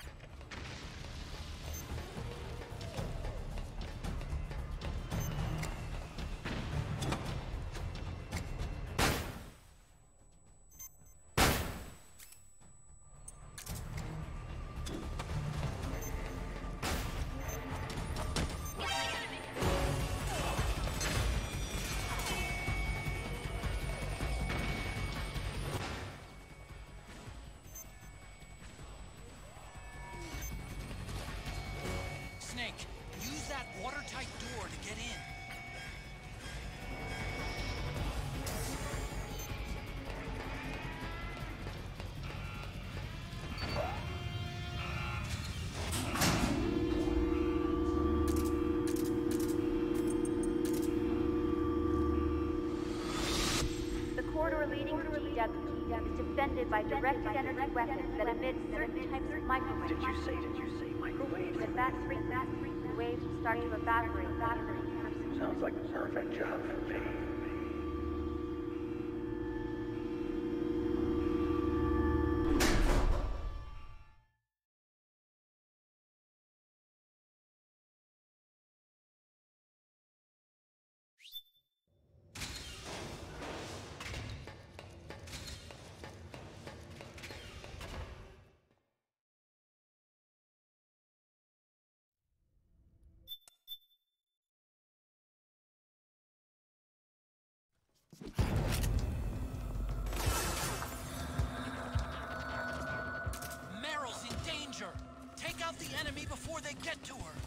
S1: Snake, use that watertight door to get in.
S7: The corridor leading to GW is defended by directed energy weapons that emit certain types of microwaves.
S6: Did you say microwave?
S7: At that frequency, the waves will start to evaporate.
S6: Sounds like the perfect job for me.
S1: Meryl's in danger. Take out the enemy before they get to her.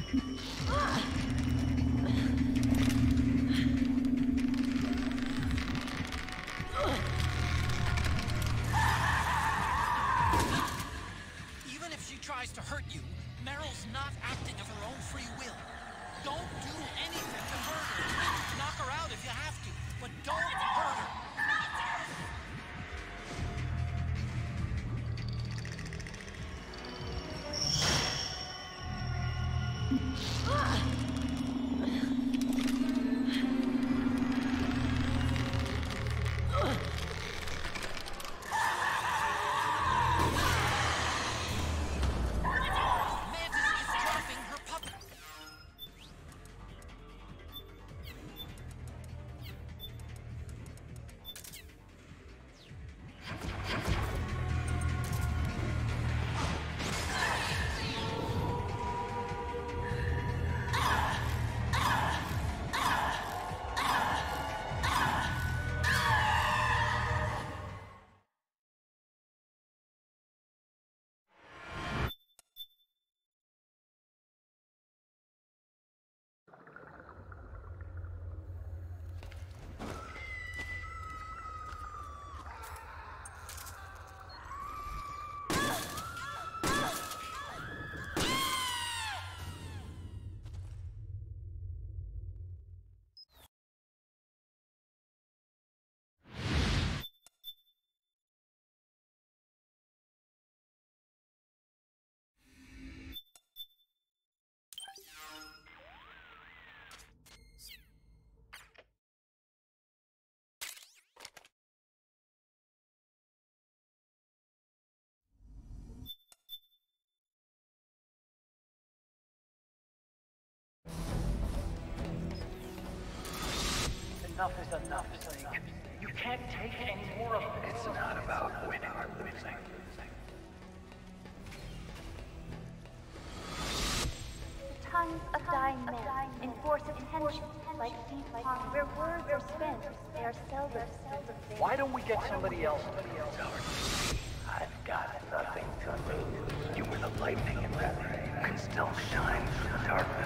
S1: Even if she tries to hurt you, Meryl's not acting of her own free will. Don't do anything to hurt her. Knock her out if you have to, but don't hurt her. Mantis is dropping her puppet.
S6: Enough is enough, Snake. You can't take any more of this. It's not about winning or losing.
S7: The tongues of dying men enforce attention like deep pond where words are spent. They are seldom.
S6: Why don't we get somebody else? I've got nothing to lose. You were the lightning in that rain. You can still shine through the darkness.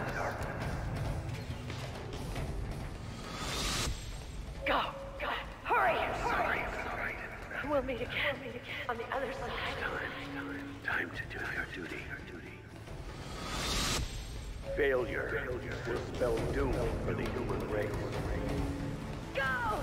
S9: Go! Hurry!
S6: Sorry.
S9: We'll meet again on the other side.
S6: Time to do your duty. Failure will spell doom for the human race.
S9: Go!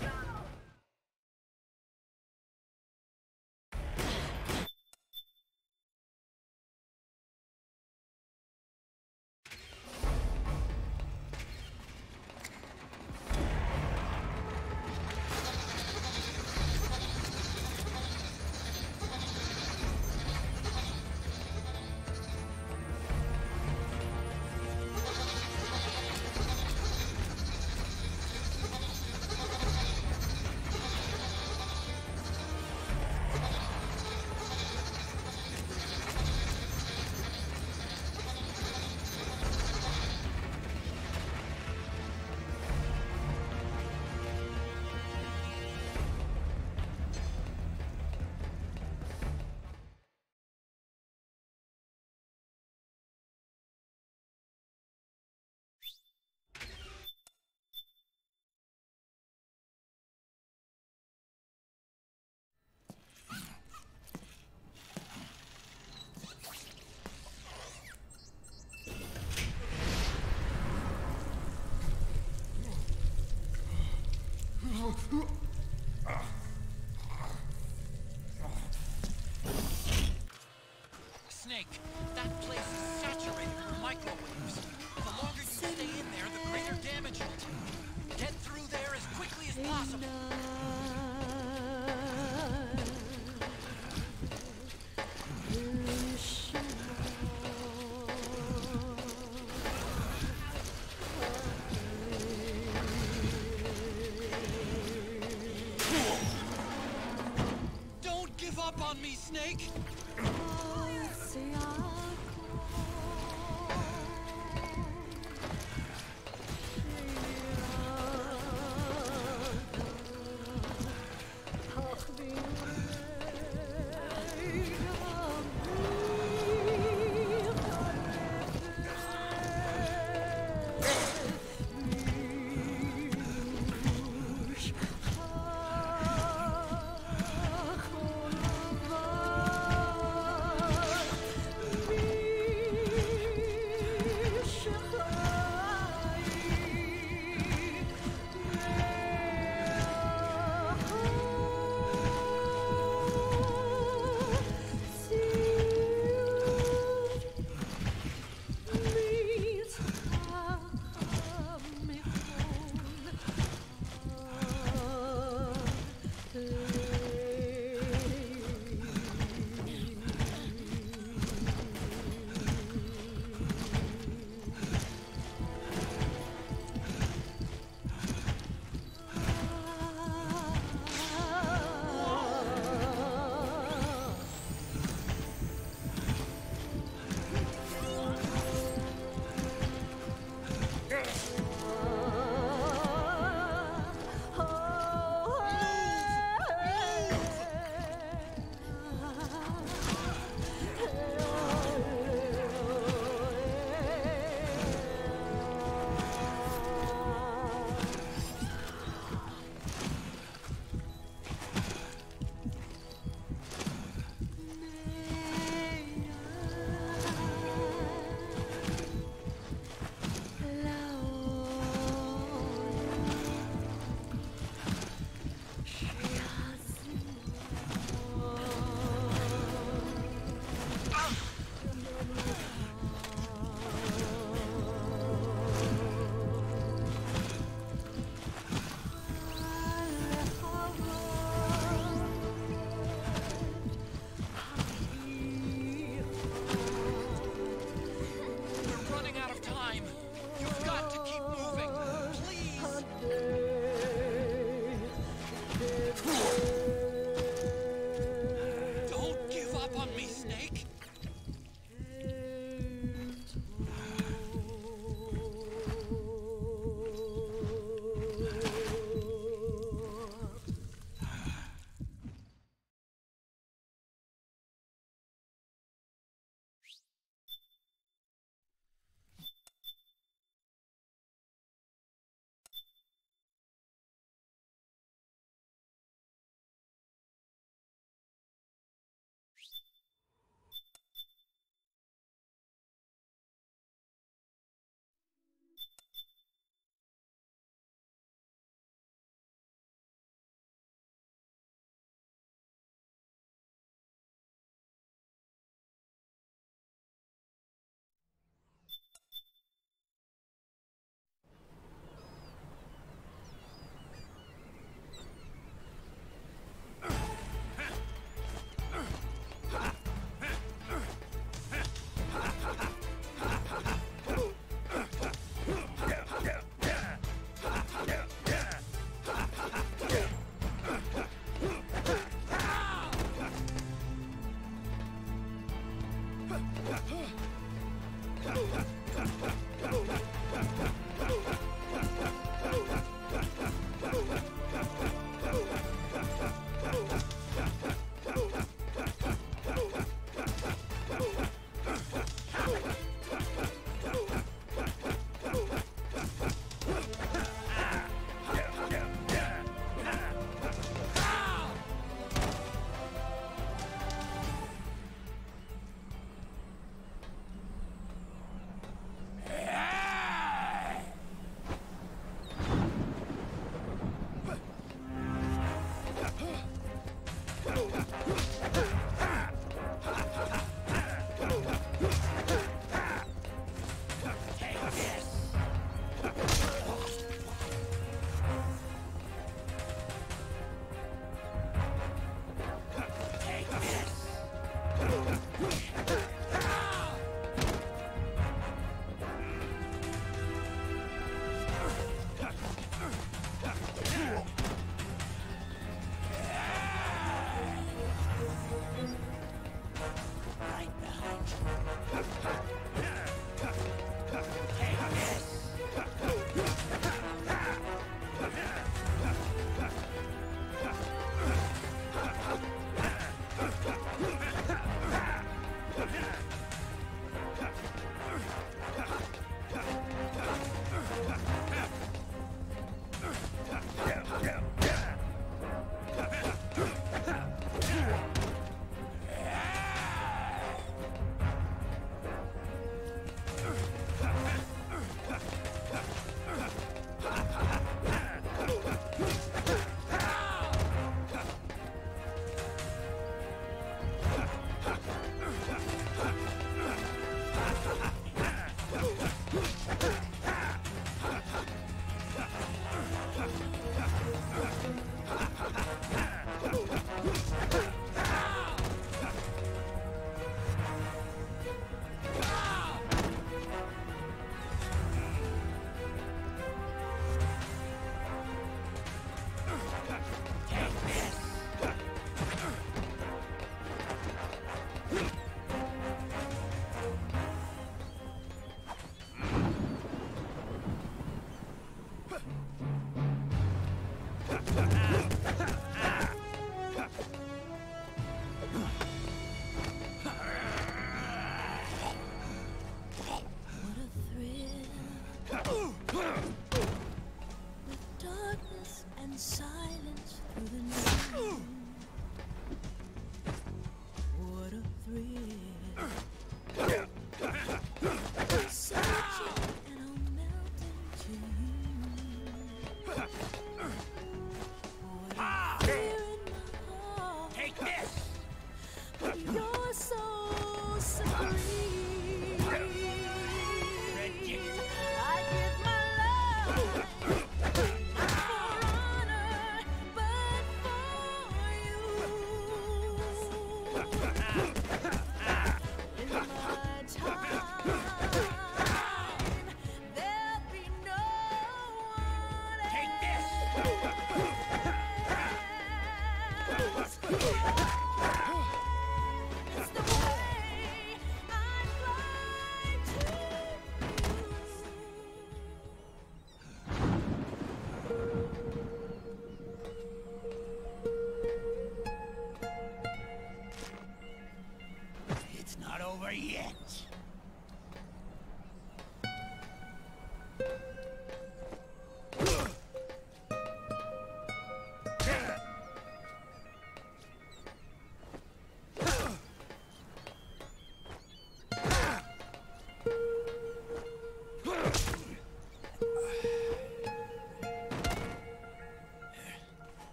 S1: Snake, that place is saturated with microwaves. The longer you stay in there, the greater damage you'll take. Get through there as quickly as possible. Don't give up on me, Snake!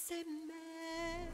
S2: c'est même.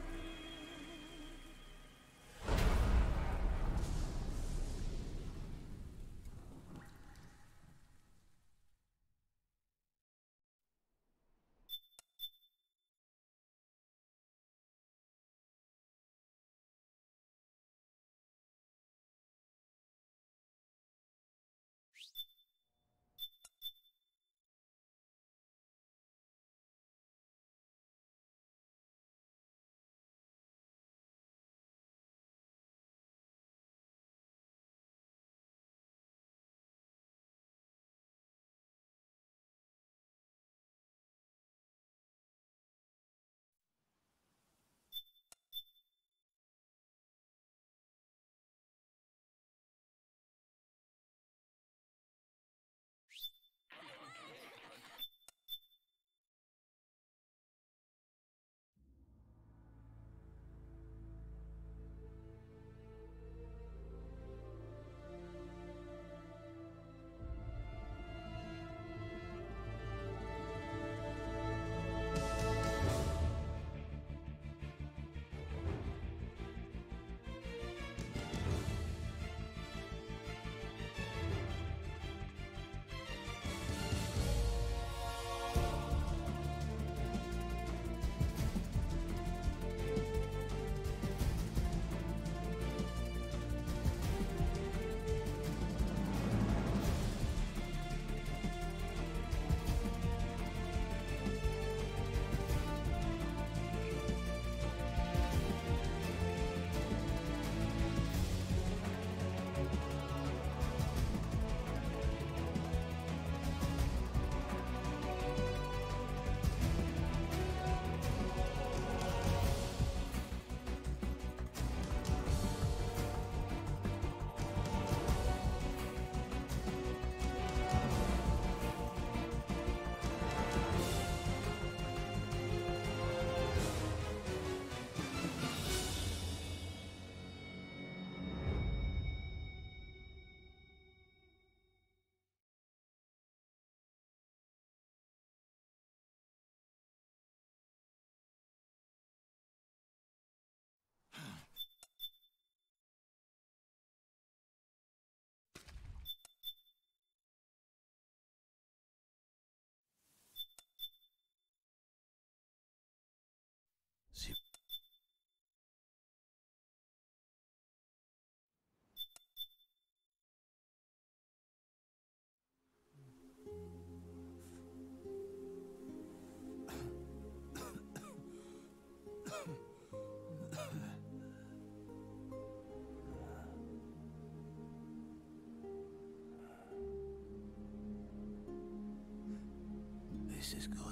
S10: This is good,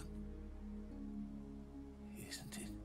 S10: isn't it?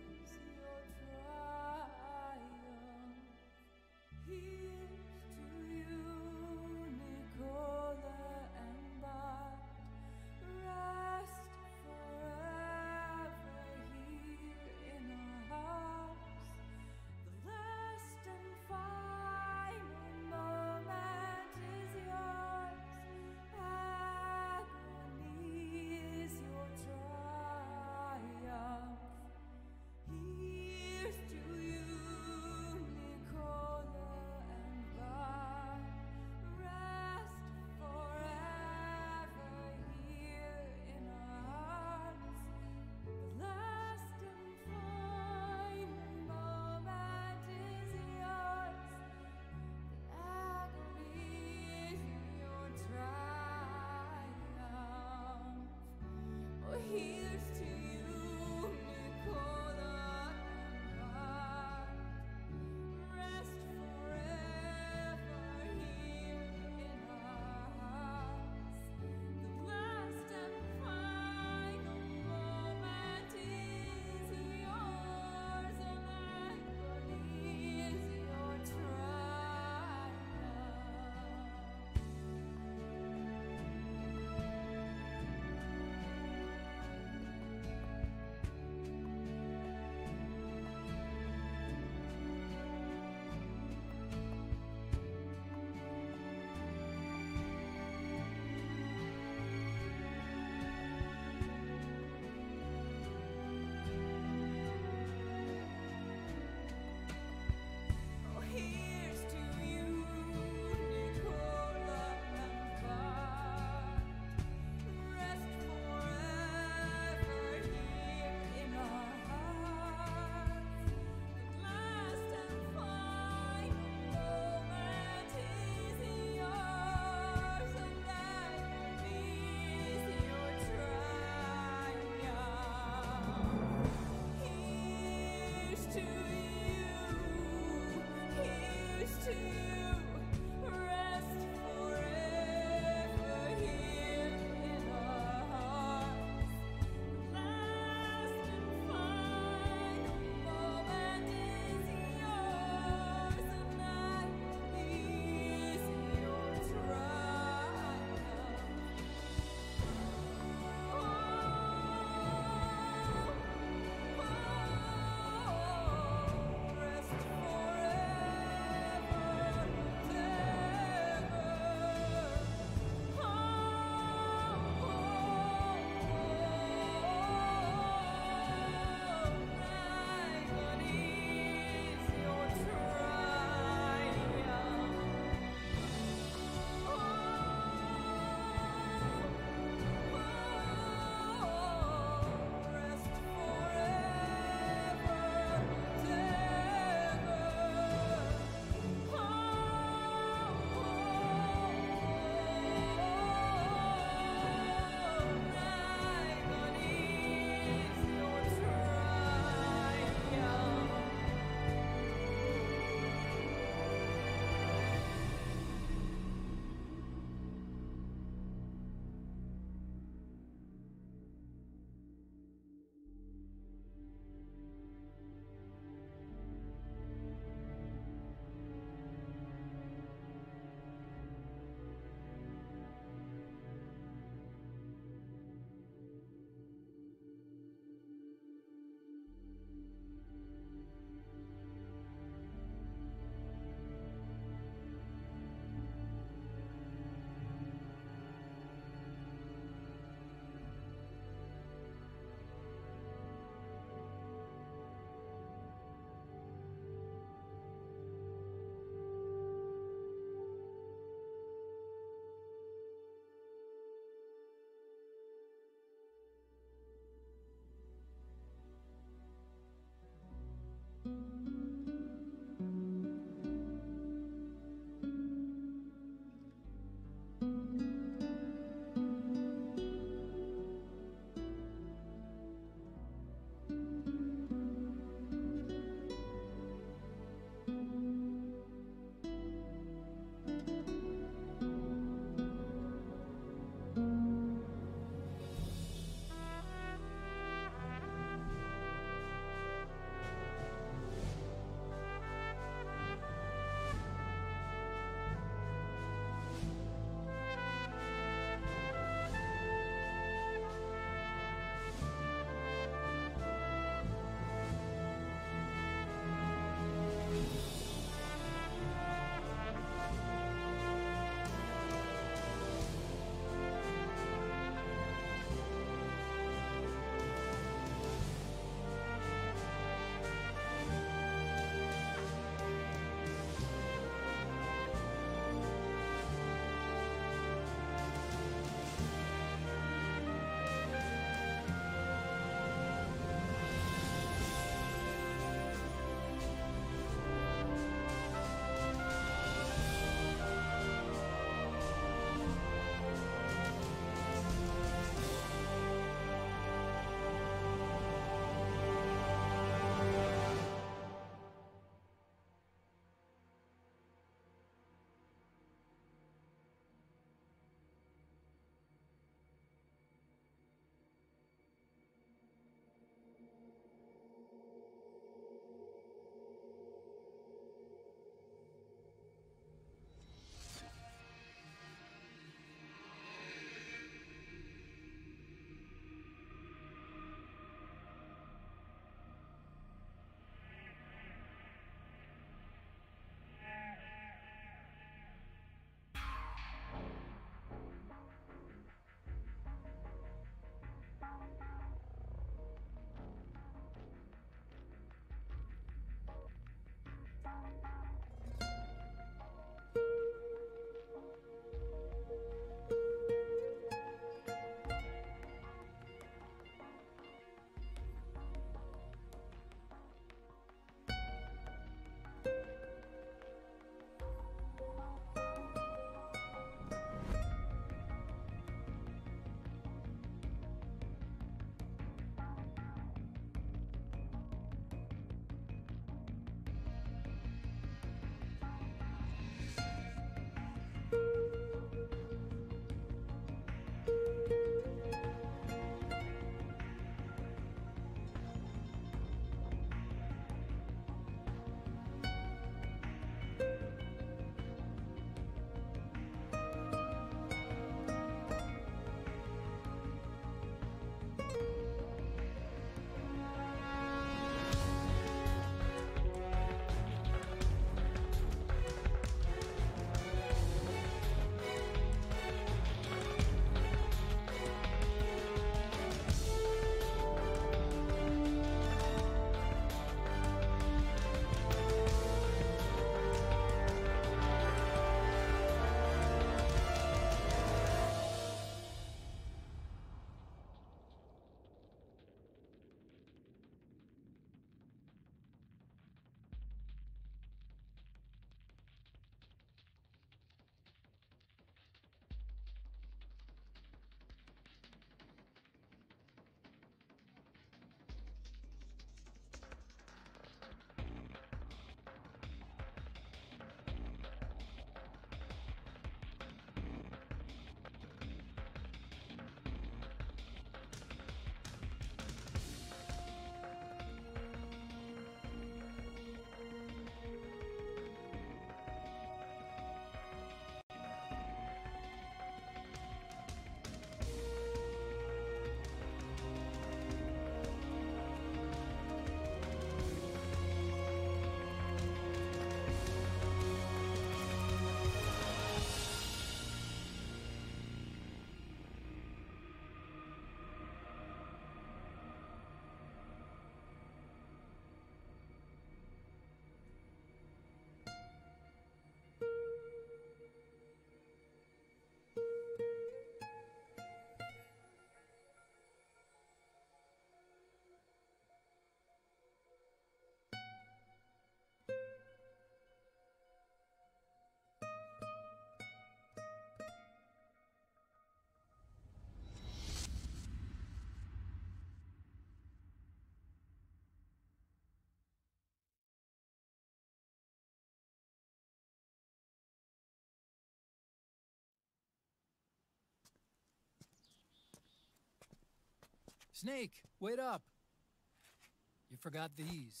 S1: Snake, wait up. You forgot these.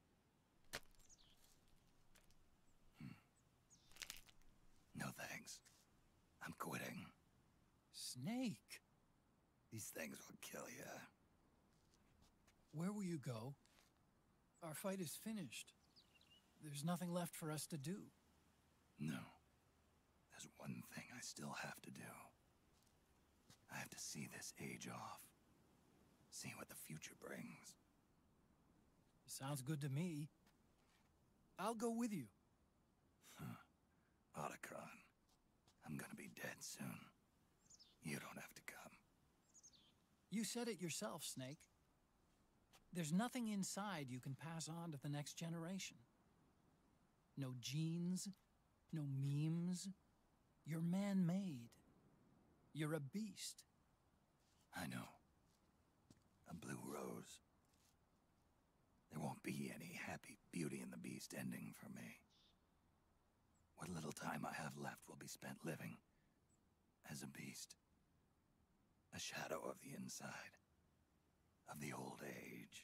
S10: No thanks. I'm quitting.
S1: Snake,
S10: These things will kill you.
S1: where will you go? Our fight is finished. There's nothing left for us to do.
S10: No. There's one thing I still have to do. I have to see this age off. See what the future brings.
S1: Sounds good to me. I'll go with you.
S10: Otacon, I'm gonna be dead soon. You don't have to come.
S1: You said it yourself, Snake. There's nothing inside you can pass on to the next generation. No genes, no memes. You're man-made. You're a beast.
S10: I know. A blue rose. There won't be any happy Beauty and the Beast ending for me. What little time I have left will be spent living as a beast. A shadow of the inside. Of the old age.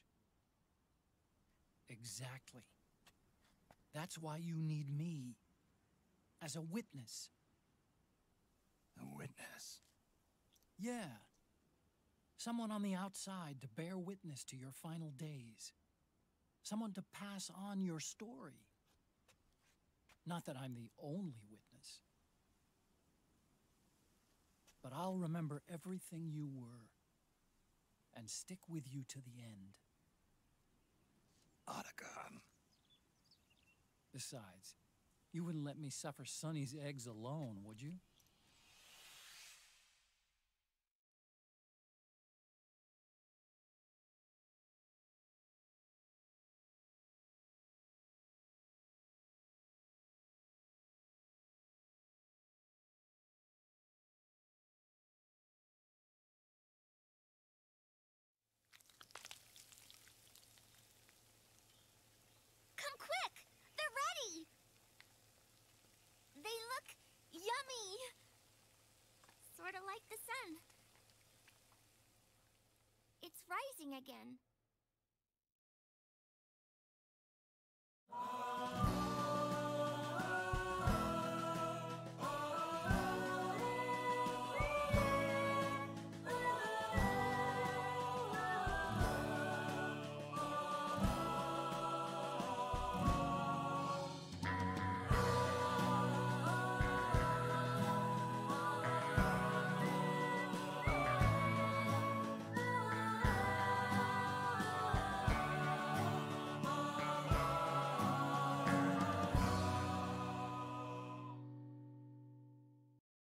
S1: Exactly. That's why you need me. As a witness.
S10: A witness.
S1: Yeah. Someone on the outside to bear witness to your final days. Someone to pass on your story. Not that I'm the only witness. But I'll remember everything you were. And stick with you to the end.
S10: Otacon.
S1: Besides, you wouldn't let me suffer Sonny's eggs alone, would you?
S7: Come quick! They're ready! They look yummy! Sort of like the sun. It's rising again.